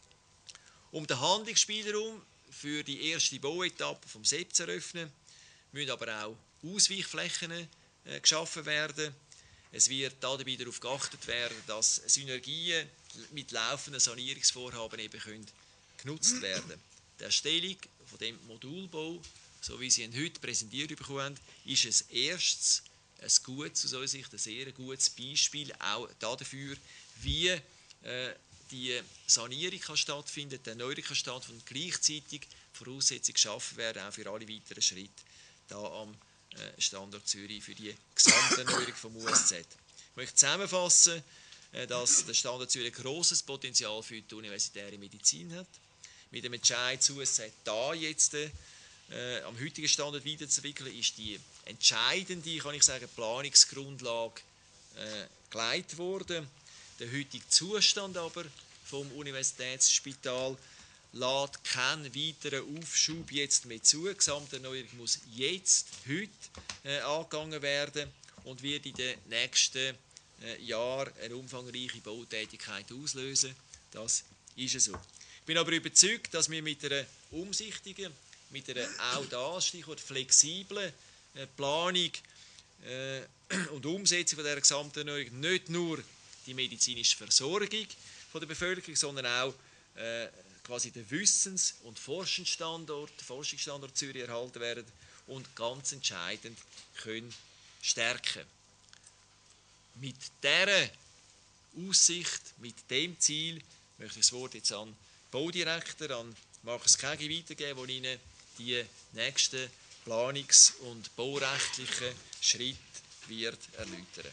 Um den Handlungsspielraum für die erste Bauetappe vom S E P zu eröffnen, müssen aber auch Ausweichflächen äh, geschaffen werden. Es wird dabei darauf geachtet werden, dass Synergien mit laufenden Sanierungsvorhaben eben können genutzt werden können. Die Erstellung von dem Modulbau, so wie Sie ihn heute präsentiert bekommen haben, ist ein erstes, ein gutes, aus unserer Sicht ein sehr gutes Beispiel auch dafür, wie äh, die Sanierung kann stattfinden, die Erneuerung kann stattfinden und gleichzeitig Voraussetzungen geschaffen werden, auch für alle weiteren Schritte da am Standort Zürich für die gesamte Erneuerung vom U S Z. Ich möchte zusammenfassen, dass der Standort Zürich ein grosses Potenzial für die universitäre Medizin hat. Mit dem Entscheid, das U S Z da jetzt äh, am heutigen Standort weiterzuentwickeln, ist die entscheidende, kann ich sagen, Planungsgrundlage äh, gelegt worden. Der heutige Zustand aber vom Universitätsspital lässt keinen weiteren Aufschub jetzt mehr zu. Die Gesamterneuerung muss jetzt, heute, äh, angegangen werden und wird in den nächsten äh, Jahren eine umfangreiche Bautätigkeit auslösen. Das ist so. Ich bin aber überzeugt, dass wir mit einer umsichtigen, mit einer auch da, Stichwort flexiblen äh, Planung äh, und Umsetzung von dieser Gesamterneuerung nicht nur die medizinische Versorgung von der Bevölkerung, sondern auch äh, quasi der Wissens- und Forschungsstandort, der Forschungsstandort Zürich erhalten werden und ganz entscheidend können stärken. Mit dieser Aussicht, mit dem Ziel, möchte ich das Wort jetzt an den Baudirektor, an Markus Kägi weitergeben, der Ihnen die nächsten planungs- und baurechtlichen Schritte wird erläutern.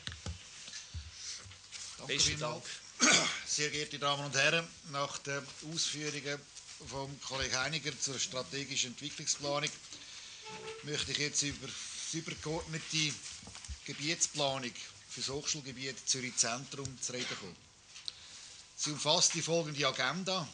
Danke Besten Dank. Sehr geehrte Damen und Herren, nach den Ausführungen vom Kollegen Heiniger zur strategischen Entwicklungsplanung möchte ich jetzt über die übergeordnete Gebietsplanung für das Hochschulgebiet Zürich Zentrum zu reden kommen. Sie umfasst die folgende Agenda.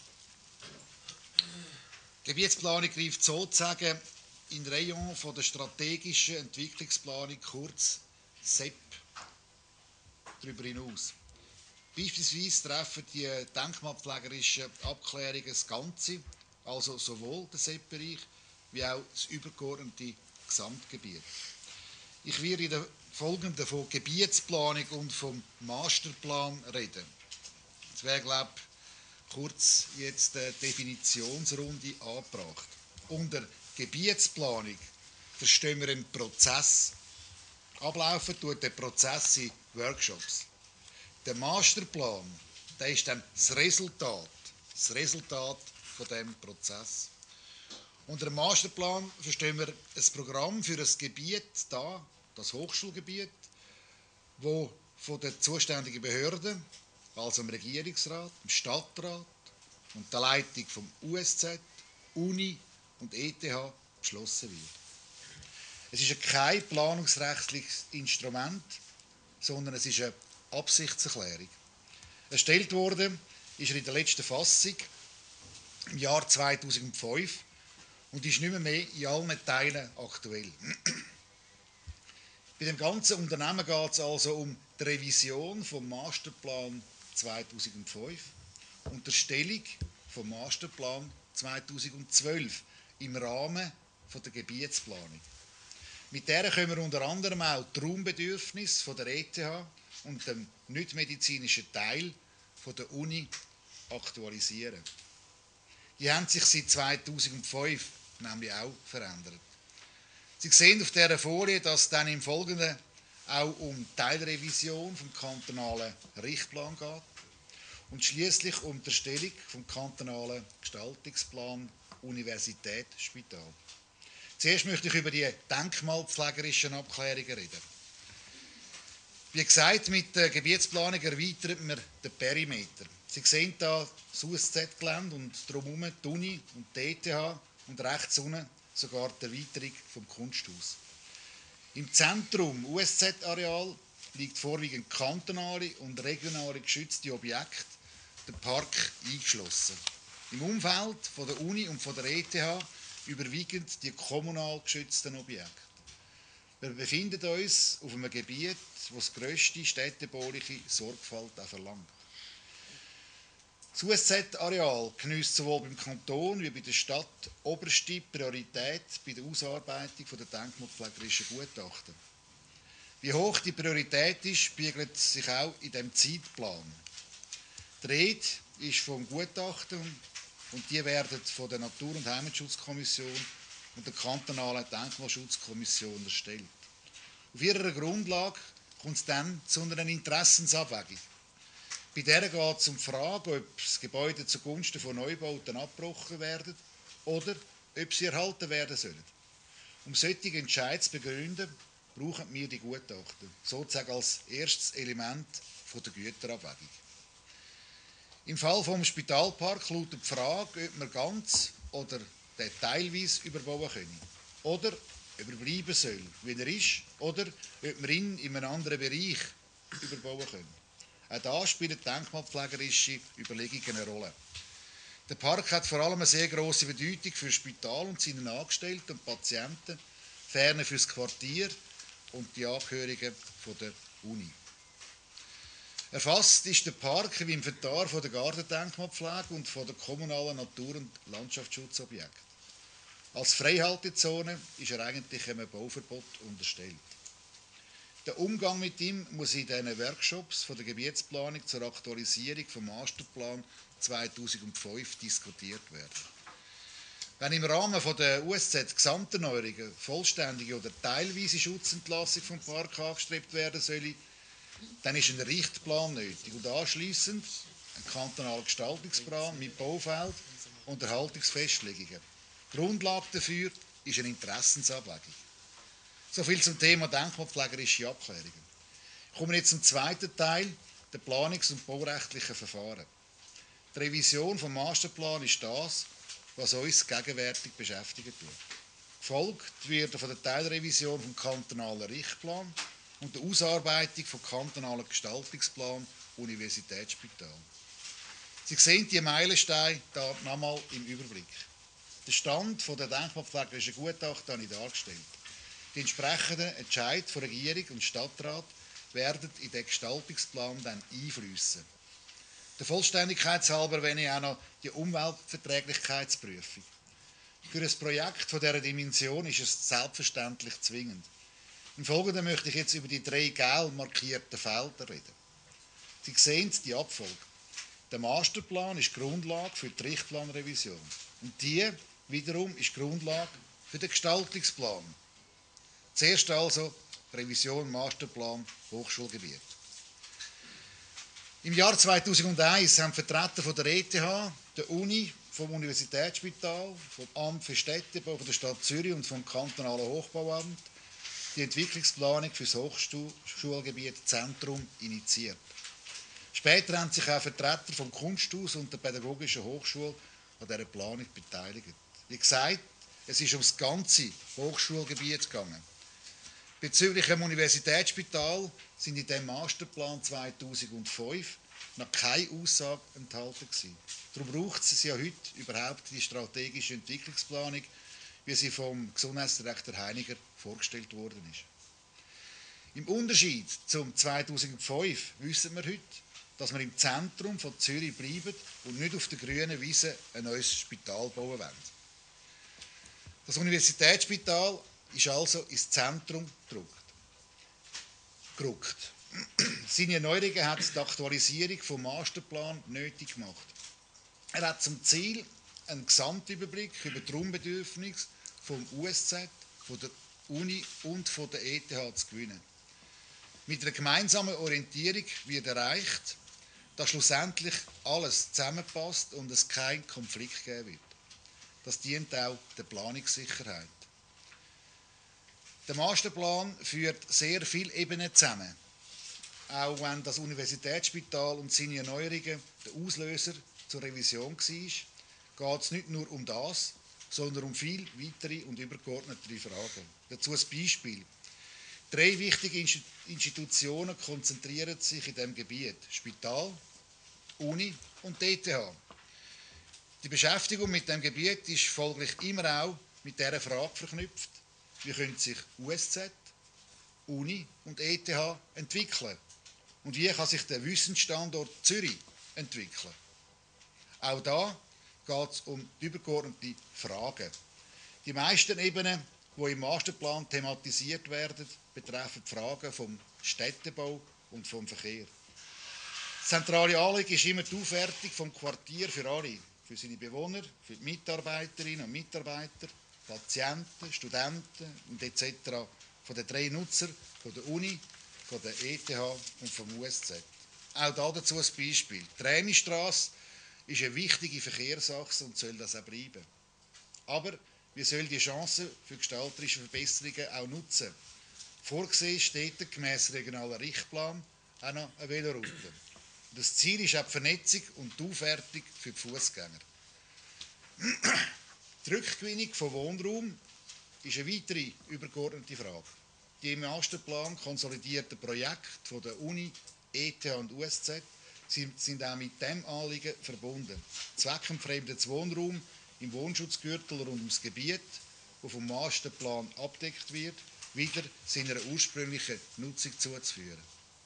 Die Gebietsplanung greift sozusagen in Rayon von der strategischen Entwicklungsplanung, kurz S E P, darüber hinaus. Beispielsweise treffen die denkmalpflegerischen Abklärungen das Ganze, also sowohl den S E P-Bereich wie auch das übergeordnete Gesamtgebiet. Ich werde in der folgenden von Gebietsplanung und vom Masterplan reden. Es wäre, glaube ich, kurz jetzt eine Definitionsrunde angebracht. Unter Gebietsplanung verstehen wir einen Prozess. Ablaufen tut der Prozess in Workshops. Der Masterplan, der ist dann das Resultat, das Resultat von dem Prozess. Unter dem Masterplan verstehen wir ein Programm für ein Gebiet da, das Hochschulgebiet, wo von den zuständigen Behörden, also dem Regierungsrat, dem Stadtrat und der Leitung vom U S Z, Uni und E T H beschlossen wird. Es ist kein planungsrechtliches Instrument, sondern es ist eine Absichtserklärung. Erstellt wurde ist er in der letzten Fassung im Jahr zweitausendfünf und ist nicht mehr, mehr in allen Teilen aktuell. Bei dem ganzen Unternehmen geht es also um die Revision vom Masterplan zweitausendfünf und der Erstellung vom Masterplan zweitausendzwölf im Rahmen der Gebietsplanung. Mit der können wir unter anderem auch die Raumbedürfnisse der E T H und dem nicht-medizinischen Teil der Uni aktualisieren. Die haben sich seit zweitausendfünf nämlich auch verändert. Sie sehen auf dieser Folie, dass es dann im Folgenden auch um Teilrevision vom kantonalen Richtplan geht und schließlich um die Erstellung vom kantonalen Gestaltungsplan Universität Spital. Zuerst möchte ich über die denkmalpflegerischen Abklärungen reden. Wie gesagt, mit der Gebietsplanung erweitert man den Perimeter. Sie sehen hier das U S Z-Gelände und drumherum die Uni und die E T H und rechts unten sogar die Erweiterung vom Kunsthaus. Im Zentrum U S Z-Areal liegt vorwiegend kantonale und regionale geschützte Objekte, der Park eingeschlossen. Im Umfeld von der Uni und von der E T H überwiegend die kommunal geschützten Objekte. Wir befinden uns auf einem Gebiet, das die grösste städtebauliche Sorgfalt auch verlangt. Das U S Z-Areal geniesst sowohl beim Kanton wie bei der Stadt oberste Priorität bei der Ausarbeitung der denkmalpflegerischen Gutachten. Wie hoch die Priorität ist, spiegelt sich auch in diesem Zeitplan. Die Rede ist vom Gutachten und die werden von der Natur- und Heimatschutzkommission und der kantonalen Denkmalschutzkommission erstellt. Auf ihrer Grundlage kommt es dann zu einer Interessensabwägung. Bei der geht es um die Frage, ob das Gebäude zugunsten von Neubauten abgebrochen werden oder ob sie erhalten werden sollen. Um solche Entscheidungen zu begründen, brauchen wir die Gutachten, sozusagen als erstes Element der Güterabwägung. Im Fall des Spitalparks lautet die Frage, ob wir ganz oder teilweise überbauen können. Oder ob er bleiben soll, wie er ist, oder ob wir ihn in einem anderen Bereich überbauen können. Auch da spielen denkmalpflegerische Überlegungen eine Rolle. Der Park hat vor allem eine sehr grosse Bedeutung für das Spital und seine Angestellten und Patienten, ferner für das Quartier und die Angehörigen der Uni. Erfasst ist der Park im Inventar von der Gartendenkmalpflege und von der kommunalen Natur- und Landschaftsschutzobjekte. Als Freihaltezone ist er eigentlich einem Bauverbot unterstellt. Der Umgang mit ihm muss in diesen Workshops von der Gebietsplanung zur Aktualisierung vom Masterplan zweitausendfünf diskutiert werden. Wenn im Rahmen der U S Z Gesamterneuerungen vollständige oder teilweise Schutzentlassung vom Park angestrebt werden soll, dann ist ein Richtplan nötig und anschliessend ein kantonaler Gestaltungsplan mit Baufeld und Erhaltungsfestlegungen. Grundlage dafür ist eine Interessensabwägung. Soviel zum Thema denkmalpflegerische Abklärungen. Kommen wir jetzt zum zweiten Teil, der planungs- und baurechtlichen Verfahren. Die Revision des Masterplans ist das, was uns gegenwärtig beschäftigt wird. Gefolgt wird von der Teilrevision vom kantonalen Richtplan und der Ausarbeitung vom kantonalen Gestaltungsplan Universitätsspital. Sie sehen die Meilensteine hier nochmal im Überblick. Der Stand der denkmalpflegerischen Gutachten habe ich dargestellt. Die entsprechenden Entscheidungen von Regierung und Stadtrat werden in den Gestaltungsplan dann einfließen. Der Vollständigkeit halber wenn ich auch noch die Umweltverträglichkeitsprüfung. Für ein Projekt von dieser Dimension ist es selbstverständlich zwingend. Im Folgenden möchte ich jetzt über die drei gelb markierten Felder reden. Sie sehen die Abfolge. Der Masterplan ist Grundlage für die Richtplanrevision. Und die wiederum ist Grundlage für den Gestaltungsplan. Zuerst also Revision Masterplan Hochschulgebiet. Im Jahr zweitausendeins haben Vertreter von der E T H, der Uni, vom Universitätsspital, vom Amt für Städtebau von der Stadt Zürich und vom kantonalen Hochbauamt die Entwicklungsplanung für das Hochschulgebiet Zentrum initiiert. Später haben sich auch Vertreter vom Kunsthaus und der Pädagogischen Hochschule an dieser Planung beteiligt. Wie gesagt, es ist um das ganze Hochschulgebiet gegangen. Bezüglich dem Universitätsspital sind in dem Masterplan zweitausendfünf noch keine Aussage enthalten gewesen. Darum braucht es ja heute überhaupt die strategische Entwicklungsplanung, wie sie vom Gesundheitsdirektor Heiniger vorgestellt worden ist. Im Unterschied zum zweitausendfünf wissen wir heute, dass wir im Zentrum von Zürich bleiben und nicht auf der grünen Wiese ein neues Spital bauen wollen. Das Universitätsspital ist also ins Zentrum gerückt. Seine Neuerungen hat die Aktualisierung des Masterplans nötig gemacht. Er hat zum Ziel, einen Gesamtüberblick über die Raumbedürfnisse vom U S Z, von der Uni und von der E T H zu gewinnen. Mit einer gemeinsamen Orientierung wird erreicht, dass schlussendlich alles zusammenpasst und es keinen Konflikt geben wird. Das dient auch der Planungssicherheit. Der Masterplan führt sehr viele Ebenen zusammen. Auch wenn das Universitätsspital und seine Erneuerungen der Auslöser zur Revision war, geht es nicht nur um das, sondern um viele weitere und übergeordnete Fragen. Dazu ein Beispiel. Drei wichtige Institutionen konzentrieren sich in diesem Gebiet: Spital, Uni und D T H. Die Beschäftigung mit dem Gebiet ist folglich immer auch mit dieser Frage verknüpft: Wie können sich U S Z, Uni und E T H entwickeln? Und wie kann sich der Wissensstandort Zürich entwickeln? Auch da geht es um übergeordnete Fragen. Die meisten Ebenen, die im Masterplan thematisiert werden, betreffen Fragen vom Städtebau und vom Verkehr. Das zentrale Anliegen ist immer die Aufwertung vom Quartier für alle, für seine Bewohner, für die Mitarbeiterinnen und Mitarbeiter, Patienten, Studenten und et cetera von den drei Nutzern, von der Uni, von der E T H und vom U S Z. Auch dazu ein Beispiel. Die Rämistrasse ist eine wichtige Verkehrsachse und soll das auch bleiben. Aber wir sollen die Chancen für gestalterische Verbesserungen auch nutzen. Vorgesehen steht gemäss regionaler Richtplan auch noch eine Veloroute. Das Ziel ist auch die Vernetzung und die Aufwertung für die Fußgänger. Die Rückgewinnung von Wohnraum ist eine weitere übergeordnete Frage. Die im Masterplan konsolidierten Projekte von der Uni, E T H und U S Z sind, sind auch mit diesem Anliegen verbunden. Zweckentfremdetes Wohnraum im Wohnschutzgürtel rund ums Gebiet, das vom Masterplan abdeckt wird, wieder seiner ursprünglichen Nutzung zuzuführen.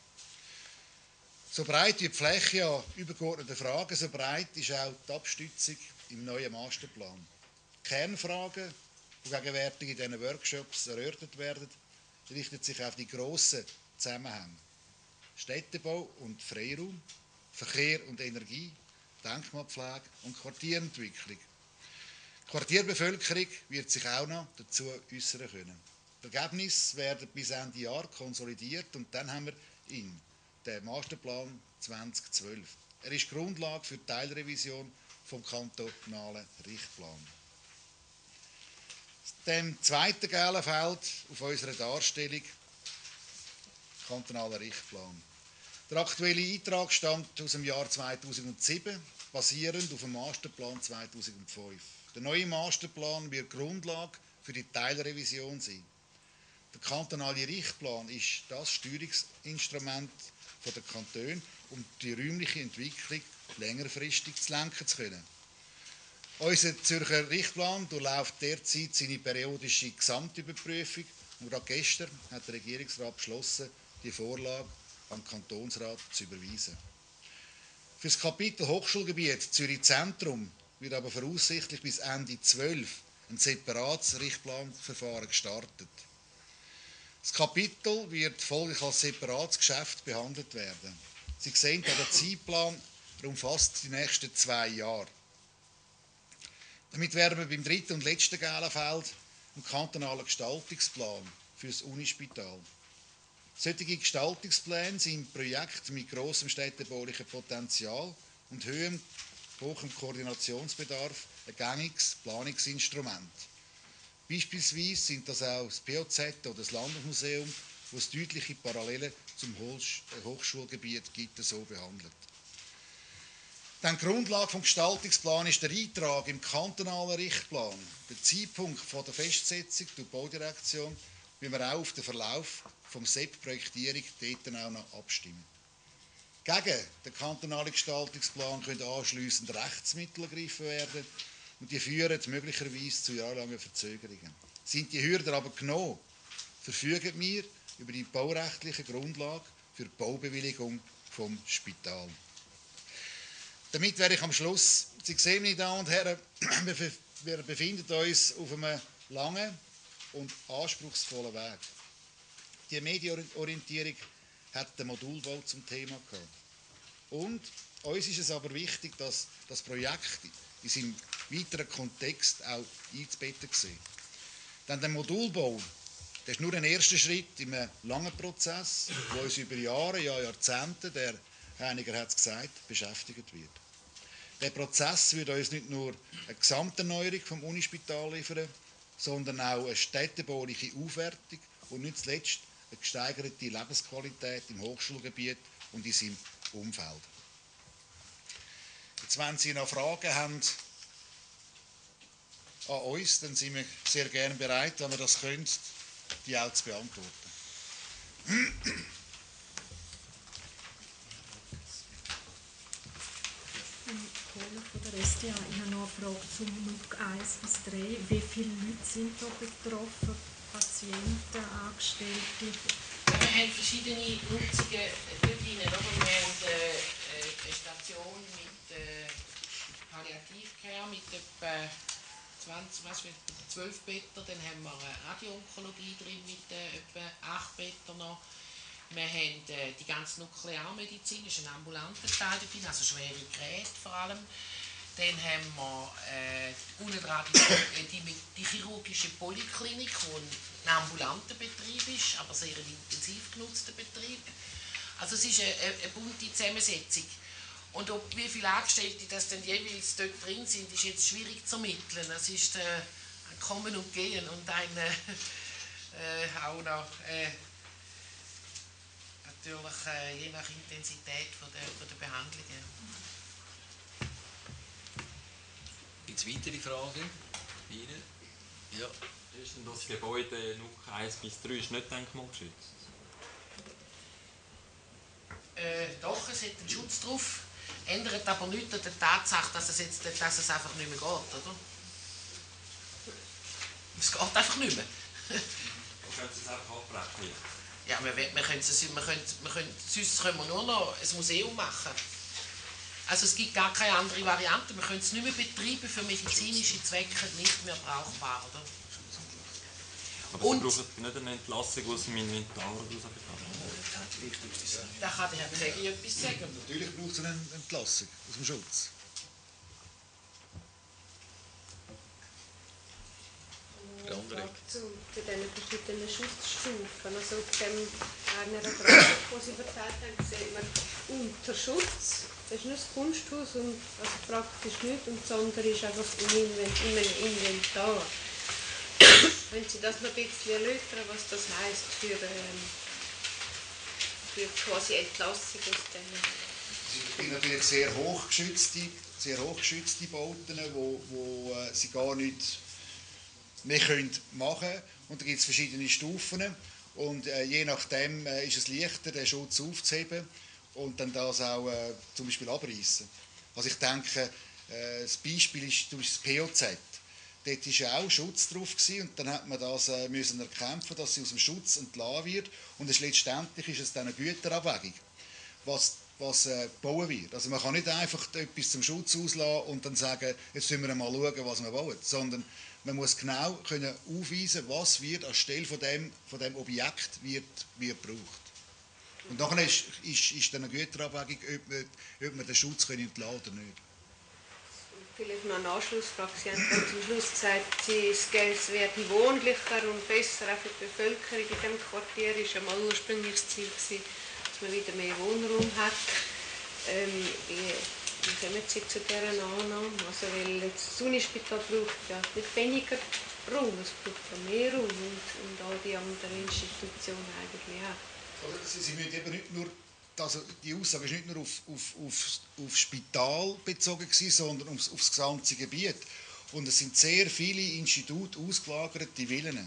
So breit wie die Fläche an übergeordneten Fragen, so breit ist auch die Abstützung im neuen Masterplan. Die Kernfragen, die gegenwärtig in diesen Workshops erörtert werden, richten sich auf die grossen Zusammenhänge: Städtebau und Freiraum, Verkehr und Energie, Denkmalpflege und Quartierentwicklung. Die Quartierbevölkerung wird sich auch noch dazu äußern können. Die Ergebnisse werden bis Ende Jahr konsolidiert und dann haben wir ihn, den Masterplan zweitausendzwölf. Er ist Grundlage für die Teilrevision vom kantonalen Richtplan. Dem zweiten gelben Feld auf unserer Darstellung, kantonaler Richtplan. Der aktuelle Eintrag stammt aus dem Jahr zweitausendsieben, basierend auf dem Masterplan zweitausendfünf. Der neue Masterplan wird Grundlage für die Teilrevision sein. Der kantonale Richtplan ist das Steuerungsinstrument der Kantone, um die räumliche Entwicklung längerfristig zu lenken zu können. Unser Zürcher Richtplan durchläuft derzeit seine periodische Gesamtüberprüfung und gerade gestern hat der Regierungsrat beschlossen, die Vorlage am Kantonsrat zu überweisen. Für das Kapitel Hochschulgebiet Zürich Zentrum wird aber voraussichtlich bis Ende zwölf ein separates Richtplanverfahren gestartet. Das Kapitel wird folglich als separates Geschäft behandelt werden. Sie sehen, der Zeitplan umfasst die nächsten zwei Jahre. Damit wären wir beim dritten und letzten gelben Feld, im kantonalen Gestaltungsplan für das Unispital. Solche Gestaltungspläne sind Projekte mit grossem städtebaulichen Potenzial und hohem, hohem Koordinationsbedarf ein gängiges Planungsinstrument. Beispielsweise sind das auch das P O Z oder das Landesmuseum, wo es deutliche Parallelen zum Hochschulgebiet gibt, so behandelt. Die Grundlage des Gestaltungsplans ist der Eintrag im kantonalen Richtplan. Der Zeitpunkt von der Festsetzung durch die Baudirektion wie wir auch auf den Verlauf vom S E P-Projektierung dort auch noch abstimmen. Gegen den kantonalen Gestaltungsplan können anschliessend Rechtsmittel ergriffen werden und die führen möglicherweise zu jahrelangen Verzögerungen. Sind die Hürden aber genommen, verfügen wir über die baurechtliche Grundlage für die Baubewilligung vom Spital. Damit wäre ich am Schluss. Sie sehen, meine Damen und Herren, wir befinden uns auf einem langen und anspruchsvollen Weg. Die Medienorientierung hat den Modulbau zum Thema gehabt. Und uns ist es aber wichtig, dass das Projekt in seinem weiteren Kontext auch einzubetten sehen. Denn der Modulbau, das ist nur ein erster Schritt in einem langen Prozess, der uns über Jahre, ja Jahrzehnte, der Heiniger hat es gesagt, beschäftigt wird. Der Prozess wird uns nicht nur eine Gesamterneuerung vom Unispital liefern, sondern auch eine städtebauliche Aufwertung und nicht zuletzt eine gesteigerte Lebensqualität im Hochschulgebiet und in seinem Umfeld. Jetzt, wenn Sie noch Fragen haben an uns, dann sind wir sehr gerne bereit, wenn wir das können, die auch zu beantworten. Von der S D A. Ich habe noch eine Frage zum N U C eins bis drei. Wie viele Leute sind da betroffen? Patienten, Angestellte? Wir haben verschiedene Nutzungen dort rein. Wir haben eine Station mit äh, Palliativcare mit etwa zwanzig, was will, zwölf Betten. Dann haben wir eine Radioonkologie drin mit äh, etwa acht Betten noch. Wir haben äh, die ganze Nuklearmedizin, das ist ein ambulanter Teil drin, also schwere Geräte vor allem. Dann haben wir äh, unten dran die, die, die chirurgische Polyklinik, die ein ambulanter Betrieb ist, aber sehr ein intensiv genutzter Betrieb. Also es ist eine, eine bunte Zusammensetzung. Und ob, wie viele Angestellte das denn jeweils dort drin sind, ist jetzt schwierig zu ermitteln. Es ist äh, ein Kommen und Gehen und ein äh, auch noch äh, natürlich äh, je nach Intensität von der, von der Behandlungen. Gibt es weitere Fragen? Ihnen? Ja. Ist denn das Gebäude N U C eins bis drei ist nicht denkmalgeschützt? Äh, doch, es hat einen Schutz drauf. Ändert aber nichts an der Tatsache, dass es, jetzt, dass es einfach nicht mehr geht, oder? Es geht einfach nicht mehr. Oder können Sie es einfach abbrechen? Ja, wir, wir können es, wir können, wir können, sonst können wir nur noch ein Museum machen. Also es gibt gar keine andere Variante. Wir können es nicht mehr betreiben für medizinische Zwecke, nicht mehr brauchbar, oder? Aber Und- Sie brauchen nicht eine Entlassung aus dem Inventar oder so. Da kann der Herr Pfegi etwas sagen. Natürlich braucht es eine Entlassung aus dem Schutz. Der andere. Frage zu, zu diesen verschiedenen Schutzstufen. Also auf dem einer Grafik, die Sie erzählt haben, sieht man unter Schutz. Das ist nur das Kunsthaus und also praktisch nichts und das andere ist einfach im Invent- in einem Inventar. Wenn Sie das noch ein bisschen erläutern, was das heisst für, ähm, für quasi Entlassung aus diesen... Es sind natürlich sehr hochgeschützte, sehr hochgeschützte Bauten, wo, wo äh, sie gar nicht mehr können machen können. Und da gibt es verschiedene Stufen. Und äh, je nachdem äh, ist es leichter, den Schutz aufzuheben und dann das auch äh, zum Beispiel abreißen. Also ich denke, äh, das Beispiel ist zum Beispiel das P O Z. Dort war ja auch Schutz drauf gewesen, und dann hat man das äh, müssen erkämpfen, dass sie aus dem Schutz entlassen wird. Und es letztendlich ist es dann eine Güterabwägung, was, was äh, gebaut wird. Also man kann nicht einfach etwas zum Schutz auslassen und dann sagen, jetzt müssen wir mal schauen, was wir bauen, sondern man muss genau können aufweisen, was wird anstelle von dem, von dem Objekt wird, wird gebraucht. Und nachher ist, ist, ist dann eine Güterabwägung, ob man, ob man den Schutz können entlassen oder nicht. Vielleicht noch eine Anschlussfrage. Sie haben dann zum Schluss gesagt, Sie- es werde wohnlicher und besser auch für die Bevölkerung in diesem Quartier. Das war ja mal ursprünglich das Ziel, gewesen, dass man wieder mehr Wohnraum hat. Ähm, wie, wie kommen Sie zu dieser Annahme? Also, weil jetzt das Unispital braucht ja nicht weniger Raum, es braucht ja mehr Raum und, und all die anderen Institutionen eigentlich auch. Also, Sie, Sie müssen eben nicht nur, also die Aussage ist nicht nur auf, auf, auf, auf Spital bezogen gewesen, sondern auf, auf das gesamte Gebiet. Und es sind sehr viele Institute ausgelagerte Villen.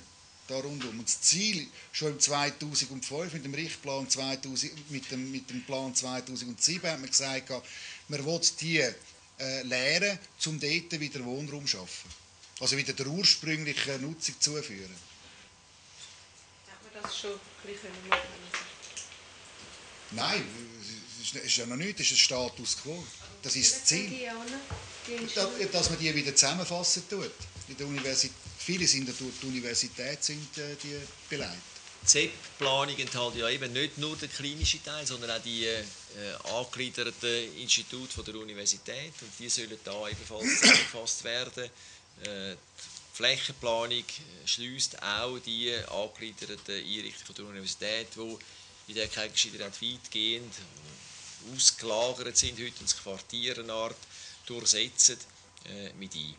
da rundum. Und das Ziel schon im zweitausendfünf mit dem Richtplan zweitausend, mit dem, mit dem Plan zweitausendsieben hat man gesagt, man will die äh, leeren, um dort wieder Wohnraum zu schaffen. Also wieder der ursprünglichen Nutzung zuführen. Hat man das schon gleich machen? Nein, es ist ja noch nichts, das ist ein Status quo. Das ist das Ziel. Dass man die wieder zusammenfassen tut. In der Universität, viele sind durch die Universität sind, äh, die beleidigt. Die Z E P-Planung enthält ja eben nicht nur den klinischen Teil, sondern auch die äh, angegliederten Institute von der Universität. Und die sollen da ebenfalls zusammengefasst werden. Äh, die Flächenplanung schliesst auch die angegliederten Einrichtungen von der Universität, die in der Kirchengeschiedenheit weitgehend ausgelagert sind, heute ins Quartierenart durchsetzen, äh, mit ein.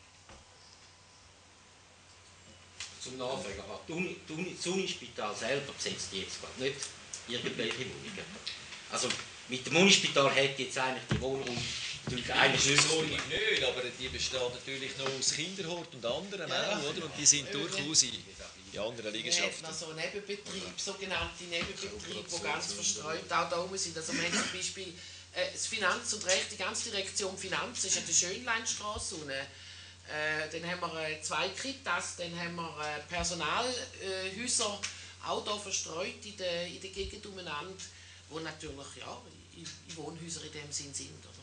Zum Nachfragen, das Uni, Uni, Unispital selber besetzt jetzt gerade nicht irgendwelche Wohnungen. Also mit dem Unispital hätte jetzt eigentlich die Wohnraum natürlich eigentlich nicht so nicht, aber die besteht natürlich noch aus Kinderhort und anderen ja, auch, oder? Und die sind durchaus in, in anderen Liegenschaften. Wir haben noch so Nebenbetriebe, sogenannte Nebenbetriebe, die ganz verstreut auch da oben sind. Also wir haben zum Beispiel äh, das Finanz- und Recht, die ganze Direktion Finanz ist an der Schönleinstraße unten. Äh, dann haben wir äh, zwei Kitas, dann haben wir äh, Personalhäuser, äh, auch hier verstreut in der, in der Gegend umeinander, die natürlich ja, in, in Wohnhäuser in dem Sinn sind. Oder?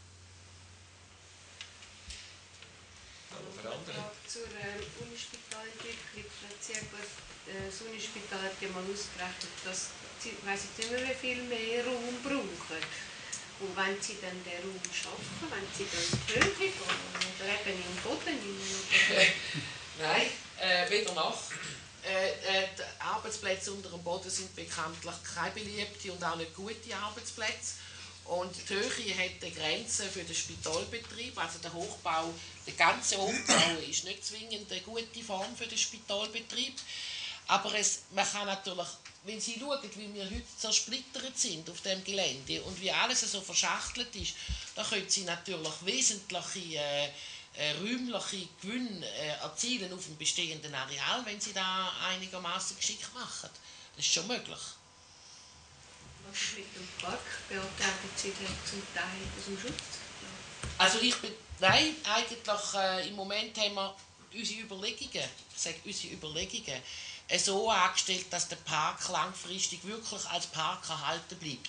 Zur ähm, Unispitalentwicklung, Frau Zieber, äh, das Unispital hat ja mal ausgerechnet, dass sie, weiss ich nicht mehr, wie viel mehr Raum brauchen. Und wenn sie dann den Raum schaffen, wenn sie dann in die Höhe gehen oder eben im Boden hinein? Nein, äh, weder noch. Äh, äh, die Arbeitsplätze unter dem Boden sind bekanntlich keine beliebte und auch nicht gute Arbeitsplätze. Und die Höhe hat eine Grenze für den Spitalbetrieb. Also der Hochbau, der ganze Hochbau ist nicht zwingend eine gute Form für den Spitalbetrieb. Aber es, man kann natürlich, wenn Sie schauen, wie wir heute zersplittert sind auf dem Gelände und wie alles so verschachtelt ist, da können Sie natürlich wesentliche äh, äh, räumliche Gewinne äh, erzielen auf dem bestehenden Areal, wenn Sie da einigermaßen geschickt machen. Das ist schon möglich. Was ist mit dem Park? Beantragen Sie den zum Teil aus dem Schutz? Also ich bin, nein, eigentlich äh, im Moment haben wir unsere Überlegungen, ich sage unsere Überlegungen, so angestellt, dass der Park langfristig wirklich als Park erhalten bleibt.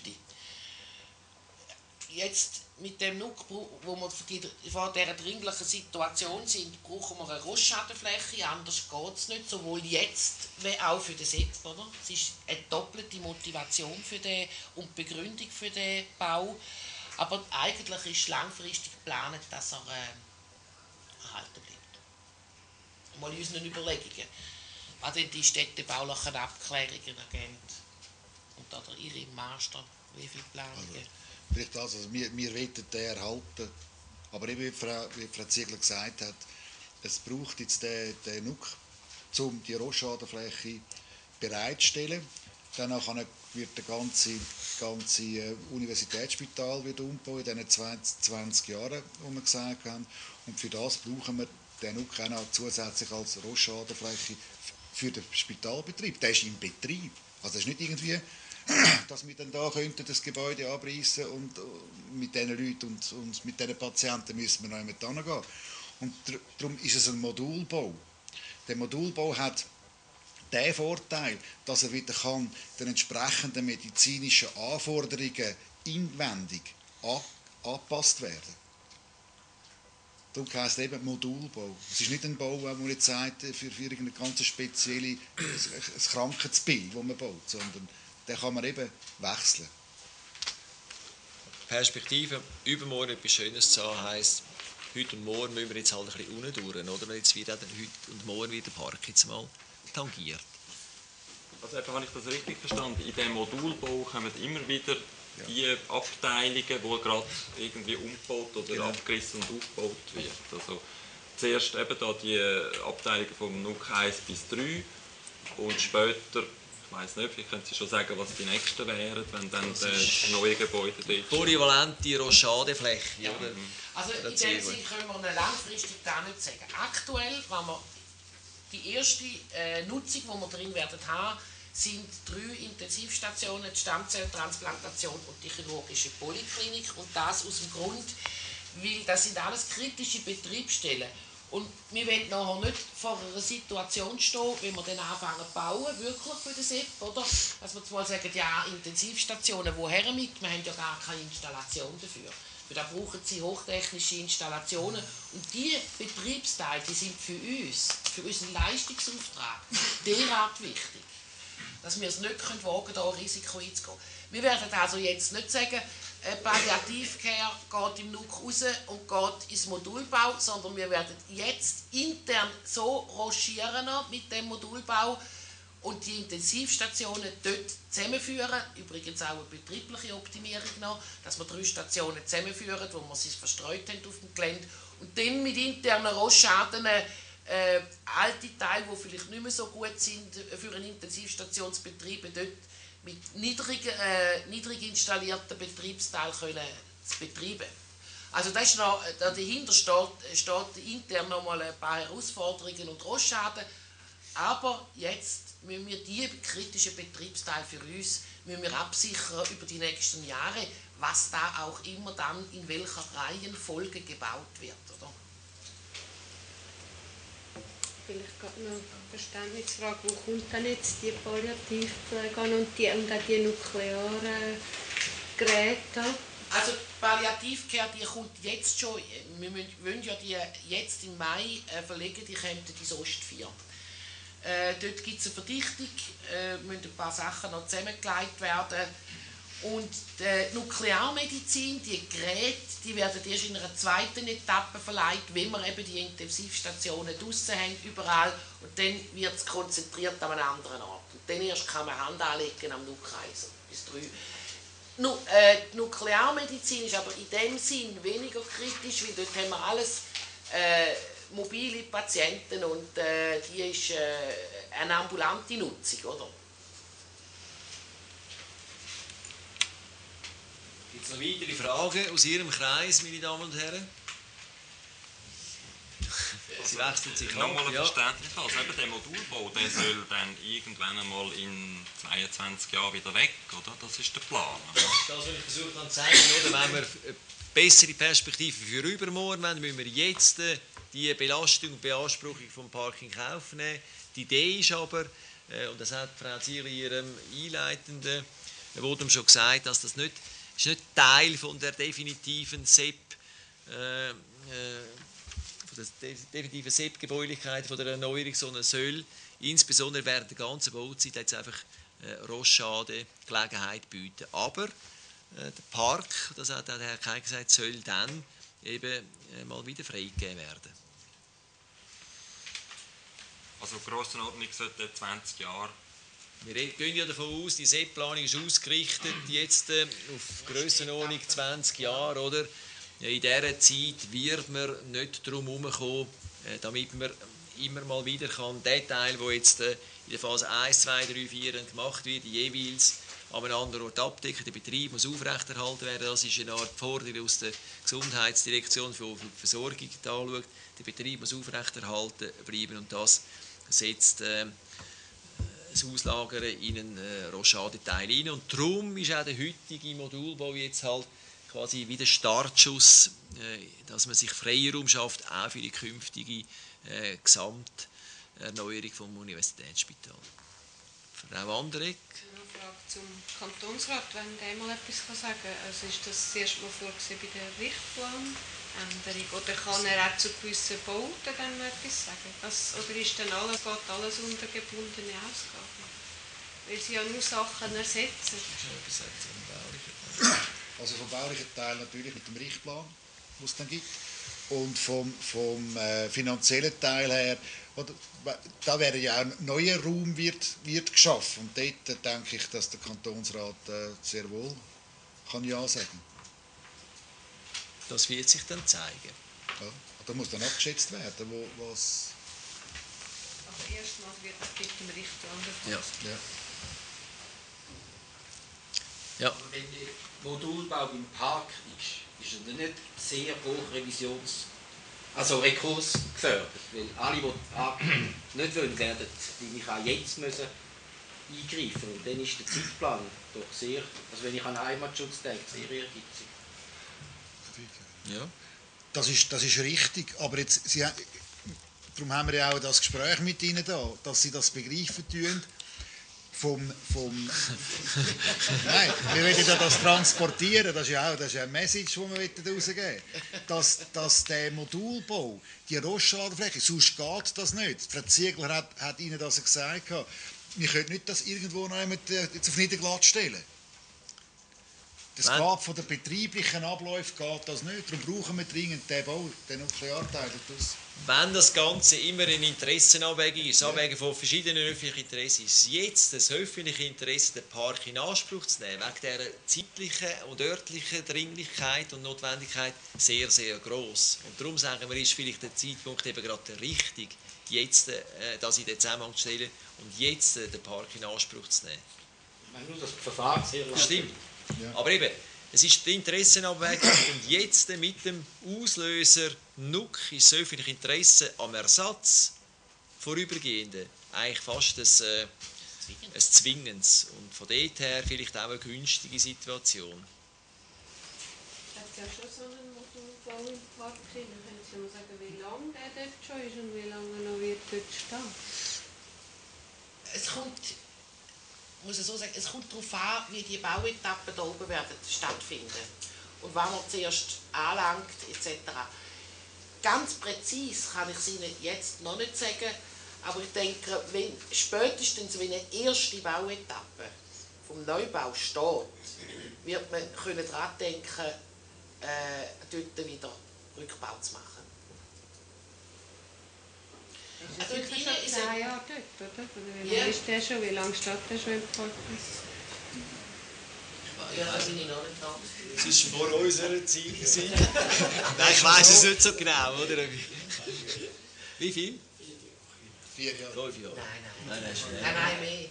Jetzt mit dem N U C, wo wir vor dieser dringlichen Situation sind, brauchen wir eine Rostschadenfläche, anders geht es nicht, sowohl jetzt wie auch für den S E P. Oder? Es ist eine doppelte Motivation für den und Begründung für den Bau, aber eigentlich ist langfristig geplant, dass er äh, erhalten bleibt. Mal in unseren Überlegungen. Was denn die städtebaulichen Abklärungen ergeben und oder Ihre Master, wie viele Planungen? Also, vielleicht das, also wir, wir wollen den erhalten, aber eben wie Frau, wie Frau Ziegler gesagt hat, es braucht jetzt den, den N U C, um die Rostschadenfläche bereitzustellen. Danach wird der ganze, ganze Universitätsspital wird umgebaut in diesen zwanzig, zwanzig Jahren, die wir gesagt haben. Und für das brauchen wir den N U C auch noch zusätzlich als Rostschadenfläche für den Spitalbetrieb. Der ist im Betrieb. Also es ist nicht irgendwie, dass wir dann da könnten das Gebäude abreißen und mit diesen Leuten und, und mit diesen Patienten müssen wir noch mit hingehen. Und darum ist es ein Modulbau. Der Modulbau hat den Vorteil, dass er wieder kann den entsprechenden medizinischen Anforderungen inwendig angepasst werden kann. Darum heisst es eben Modulbau. Es ist nicht ein Bau, wo man jetzt sagt, für, für irgendeine ganz spezielle ein, ein Krankheitsbild, das man baut, sondern den kann man eben wechseln. Perspektive, übermorgen etwas Schönes zu haben, heisst, heute und morgen müssen wir jetzt halt ein bisschen unten durch, oder? Jetzt wird auch heute und morgen wieder der Park jetzt mal tangiert. Also habe ich das richtig verstanden? In diesem Modulbau kommen immer wieder ja. die Abteilungen, die gerade irgendwie umgebaut oder genau. abgerissen und aufgebaut wird. Also zuerst eben da die Abteilungen vom N U C eins bis drei und später, ich weiss nicht, vielleicht können Sie schon sagen, was die nächsten wären, wenn dann das neue Gebäude dort steht. Polyvalente Rochadefläche, ja. oder? Also in dem Sinne können wir langfristig gar nicht sagen. Aktuell, wenn wir die erste äh, Nutzung, die wir darin werden haben, sind drei Intensivstationen, die Stammzelltransplantation und die chirurgische Poliklinik. Und das aus dem Grund, weil das sind alles kritische Betriebsstellen. Und wir wollen nachher nicht vor einer Situation stehen, wenn wir dann anfangen zu bauen, wirklich für den S E P, oder? Dass wir mal sagen, ja, Intensivstationen, woher mit? Wir haben ja gar keine Installation dafür. Für das brauchen sie hochtechnische Installationen. Und diese Betriebsteile, die sind für uns, für unseren Leistungsauftrag, derart wichtig, dass wir es nicht wagen können, da ein Risiko einzugehen. Wir werden also jetzt nicht sagen, Palliativcare geht im N U C raus und geht ins Modulbau, sondern wir werden jetzt intern so rochieren mit dem Modulbau und die Intensivstationen dort zusammenführen. Übrigens auch eine betriebliche Optimierung noch, dass wir drei Stationen zusammenführen, wo wir sie verstreut haben auf dem Gelände. Und dann mit internen Rochaden äh, alte Teile, die vielleicht nicht mehr so gut sind für einen Intensivstationsbetrieb, dort mit niedrig, äh, niedrig installierten Betriebsteilen können zu betreiben. Also das ist noch, dahinter steht, steht intern noch mal ein paar Herausforderungen und Rochaden, aber jetzt müssen wir die kritischen Betriebsteile für uns müssen wir absichern über die nächsten Jahre, was da auch immer dann in welcher Reihenfolge gebaut wird, oder? Vielleicht gerade noch eine Verständnisfrage, wo kommt denn jetzt die Palliativpflege an und, die, und auch die nuklearen Geräte? Also die Palliativcare, die kommt jetzt schon, wir wollen ja die jetzt im Mai äh, verlegen, die kommen ins Ost vier. Äh, dort gibt es eine Verdichtung, äh, müssen ein paar Sachen noch zusammengelegt werden. Und die Nuklearmedizin, die Geräte, die werden erst in einer zweiten Etappe verleiht, wenn wir eben die Intensivstationen draussen haben, überall. Und dann wird es konzentriert an einem anderen Ort. Und dann erst kann man Hand anlegen am N U C-Kreis bis drei. Nu, äh, die Nuklearmedizin ist aber in dem Sinn weniger kritisch, weil dort haben wir alles äh, mobile Patienten und äh, die ist äh, eine ambulante Nutzung, oder? Gibt es noch weitere Fragen aus Ihrem Kreis, meine Damen und Herren? Sie wechseln sich ab. Nochmal ein Ja. Verständnis. Also eben der Modulbau, der soll dann irgendwann einmal in zweiundzwanzig Jahren wieder weg, oder? Das ist der Plan. Das, was ich versucht habe zu sagen, oder? Wenn wir eine bessere Perspektive für übermorgen wollen, müssen wir jetzt äh, die Belastung und Beanspruchung vom Park in Kauf nehmen. Die Idee ist aber, äh, und das hat Frau Zierli in ihrem einleitenden Votum schon gesagt, dass das nicht, ist nicht Teil von der definitiven S E P äh, äh, von der definitiven S E P-Gebäulichkeit von der Erneuerung, sondern soll insbesondere während der ganzen Bauzeit jetzt einfach äh, Rochade Gelegenheit bieten. Aber äh, der Park, das hat der Herr Kei gesagt, soll dann eben äh, mal wieder freigegeben werden. Also Grossenordnung sollte zwanzig Jahre. Wir gehen ja davon aus, die S E P-Planung ist ausgerichtet jetzt äh, auf Grössenordnung zwanzig Jahre, oder? Ja, in dieser Zeit wird man nicht darum herumkommen, äh, damit man immer mal wieder kann, den Teil, der jetzt äh, in der Phase eins, zwei, drei, vier gemacht wird, jeweils an einem anderen Ort abdecken. Der Betrieb muss aufrechterhalten werden. Das ist eine Art Forderung aus der Gesundheitsdirektion für die Versorgung, die anschaut. Der Betrieb muss aufrechterhalten bleiben und das setzt äh, das Auslagern in einen äh, Rochadeteil rein. Und darum ist auch der heutige Modulbau jetzt halt quasi wie der Startschuss, äh, dass man sich Freiraum schafft, auch für die künftige äh, Gesamterneuerung des Universitätsspitals. Frau Anderegg. Eine Frage zum Kantonsrat, wenn der mal etwas sagen kann. Also ist das zuerst mal vorgesehen bei der Richtplanänderung oder kann er auch zu gewissen Bauten dann etwas sagen? Das, oder ist dann alles, geht alles unter gebundene Ausgaben? Weil sie ja nur Sachen ersetzen. Also vom baulichen Teil natürlich mit dem Richtplan, den es dann gibt. Und vom, vom äh, finanziellen Teil her, oder, da wäre ja auch ein neuer Raum wird, wird geschaffen. Und dort äh, denke ich, dass der Kantonsrat äh, sehr wohl kann Ja sagen. Das wird sich dann zeigen. Ja, da muss dann abgeschätzt werden, wo, was... Aber erstmal wird das mit dem Richtplan Ja. befasst. Ja. Ja. Aber wenn der Modulbau im Park ist, ist er nicht sehr hoch revisionsfähig. Also Rekurs gefördert, weil alle, die nicht wollen, werden wie ich auch jetzt müssen eingreifen. Und dann ist der Zeitplan doch sehr, also wenn ich an Heimatschutz denke, sehr ehrgeizig. Ja. Das ist, das ist richtig, aber jetzt, Sie, darum haben wir ja auch das Gespräch mit Ihnen da, dass Sie das begreifen tun. Vom, vom Nein, wir wollen ja das transportieren, das ist ja auch das ist eine Message, die wir rausgeben wollen. Dass, dass der Modulbau, die Rostlagerfläche, sonst geht das nicht. Frau Ziegler hat, hat Ihnen das gesagt. Wir können nicht das irgendwo noch mit, äh, jetzt auf Niederglatt stellen. Das Wenn- geht von den betrieblichen Abläufen geht das nicht. Darum brauchen wir dringend den Bau, den Nuklearteil. Das Wenn das Ganze immer eine Interessenabwägung ist, Abwägung von verschiedenen öffentlichen Interessen, ist jetzt das öffentliche Interesse, den Park in Anspruch zu nehmen, wegen dieser zeitlichen und örtlichen Dringlichkeit und Notwendigkeit sehr, sehr gross. Und darum sagen wir, ist vielleicht der Zeitpunkt eben gerade der richtige, jetzt äh, das in den Zusammenhang zu stellen und jetzt äh, den Park in Anspruch zu nehmen. Ich meine nur, dass das Verfahren sehr lang Stimmt. Ja. Aber eben, es ist die Interessenabwägung und jetzt mit dem Auslöser N U C ist das öffentliche Interesse am Ersatz vorübergehende eigentlich fast ein, äh, ein Zwingens und von dort her vielleicht auch eine günstige Situation. Hat es ja schon so einen Modulbau im Park drin. Können Sie mal sagen, wie lange der dort schon ist und wie lange er noch wird dort stehen? Es kommt, muss ich so sagen, es kommt darauf an, wie die Bauetappen da oben werden stattfinden und wann man zuerst anlangt et cetera. Ganz präzise kann ich es Ihnen jetzt noch nicht sagen, aber ich denke, wenn spätestens wenn eine erste Bauetappe vom Neubau steht, wird man können daran denken, äh, dort wieder Rückbau zu machen. Das Also ist die sicher schon ist zehn ein- Jahre dort, oder? Oder wie Ja. lange ist der schon? Wie lange steht der schon im Park? Ja, da bin ich noch nicht da. Es war vor unserer Zeit. Nein, ich weiss es nicht so genau, oder? Wie viel? Vier Jahre. Fünf Jahre. Nein, nein. Nein, nein, ist Nein, nein, mehr.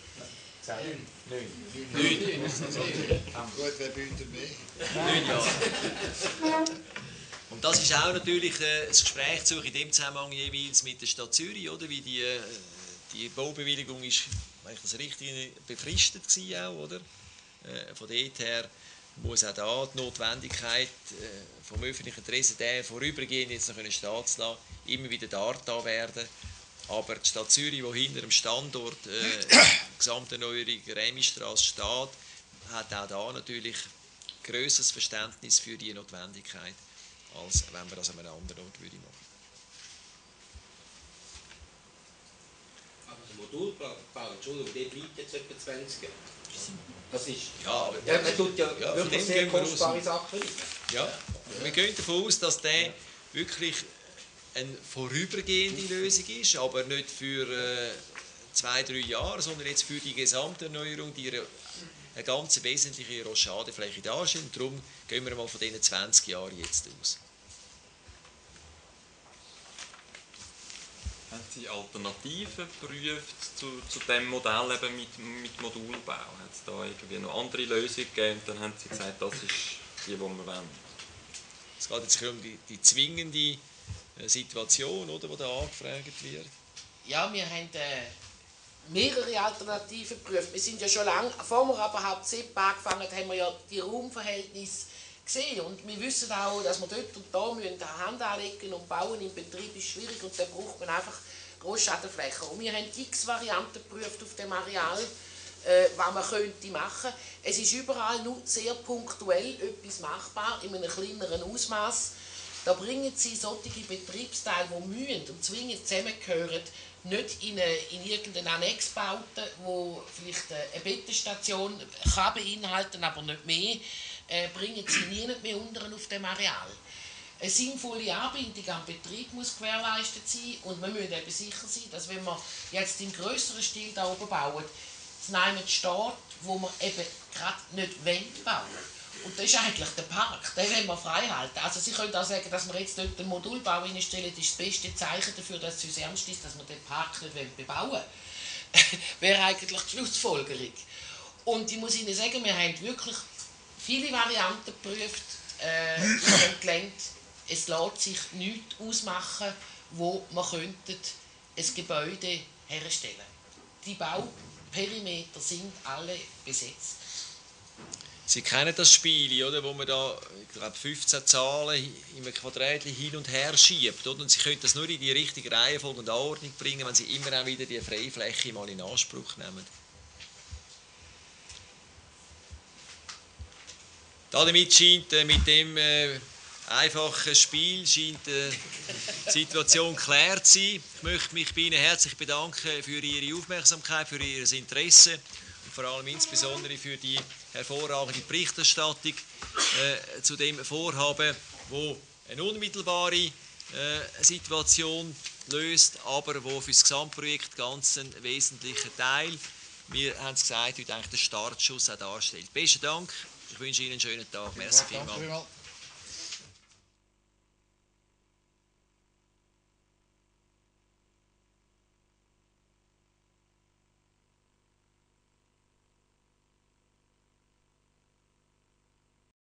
Gut, wer bündelt mehr? Neun Jahre. Und das ist auch natürlich äh, das Gespräch zu in dem Zusammenhang jeweils mit der Stadt Zürich, oder? Wie die, äh, die Baubewilligung ist, wenn ich das richtig befristet war, auch, oder? Äh, von dort her muss auch da die Notwendigkeit äh, vom öffentlichen Interesse, den vorübergehend jetzt noch stehen zu lassen, immer wieder da werden. Aber die Stadt Zürich, die hinter dem Standort äh, Gesamterneuerung Rämistrasse steht, hat auch da natürlich grösseres Verständnis für die Notwendigkeit, als wenn wir das an einem anderen Ort würde machen. Aber der Modulbau, Entschuldigung, der bleibt jetzt etwa zwanzig Jahre. Das ist... Ja, aber Ja, man tut ja, Ja, von wirklich dem sehr gehen wir aus. kostbare Sachen rein. ja, wir gehen davon aus, dass der wirklich eine vorübergehende Lösung ist, aber nicht für äh, zwei, drei Jahre, sondern jetzt für die Gesamterneuerung, die eine, eine ganz wesentliche Rochadefläche darstellt. Und darum gehen wir mal von diesen zwanzig Jahren jetzt aus. Haben Sie Alternativen geprüft zu, zu diesem Modell eben mit, mit Modulbau? Hat es da irgendwie noch andere Lösungen gegeben? Und dann haben Sie gesagt, das ist die, die wir wollen. Es geht jetzt um die, die zwingende äh, Situation, oder, die da angefragt wird. Ja, wir haben äh, mehrere Alternativen geprüft. Wir sind ja schon lange, bevor wir überhaupt S E P angefangen haben, haben wir ja die Raumverhältnisse gesehen. Und wir wissen auch, dass wir dort und da müssen eine Hand anlegen und bauen im Betrieb ist schwierig und dann braucht man einfach Großschadenflächen. Und wir haben x Varianten geprüft auf dem Areal, äh, was man könnte machen. Es ist überall nur sehr punktuell etwas machbar, in einem kleineren Ausmaß. Da bringen Sie solche Betriebsteile, die mühen und zwingend zusammengehören, nicht in, eine, in irgendeine Annexbaute, wo vielleicht eine Bettenstation kann beinhalten, aber nicht mehr, äh, bringen Sie nie mehr unten auf dem Areal. Eine sinnvolle Anbindung am Betrieb muss gewährleistet sein und wir müssen eben sicher sein, dass wenn wir jetzt im grösseren Stil da oben bauen, es niemand steht, wo wir eben gerade nicht bauen wollen. Und das ist eigentlich der Park, den wollen wir frei halten. Also Sie können auch sagen, dass wir jetzt dort den Modulbau reinstellen, das ist das beste Zeichen dafür, dass es uns ernst ist, dass wir den Park nicht bebauen wollen. Wäre eigentlich die Schlussfolgerung. Und ich muss Ihnen sagen, wir haben wirklich viele Varianten geprüft äh, über dem Gelände. es lässt sich nichts ausmachen, wo man könnte ein Gebäude herstellen. Die Bauperimeter sind alle besetzt. Sie kennen das Spiel, oder, wo man da, ich glaube, fünfzehn Zahlen in einem Quadrat hin und her schiebt. Oder? Und Sie können das nur in die richtige Reihenfolge und Anordnung bringen, wenn Sie immer auch wieder die Freifläche mal in Anspruch nehmen. Damit scheint äh, mit dem äh, einfachen Spiel scheint, äh, die Situation geklärt zu sein. Ich möchte mich bei Ihnen herzlich bedanken für Ihre Aufmerksamkeit, für Ihr Interesse und vor allem insbesondere für die hervorragende Berichterstattung äh, zu dem Vorhaben, wo eine unmittelbare äh, Situation löst, aber wo für das Gesamtprojekt ganz einen wesentlichen Teil, wir haben es gesagt, heute eigentlich den Startschuss auch darstellt. Besten Dank. Ich wünsche Ihnen einen schönen Tag. Merci vielmals.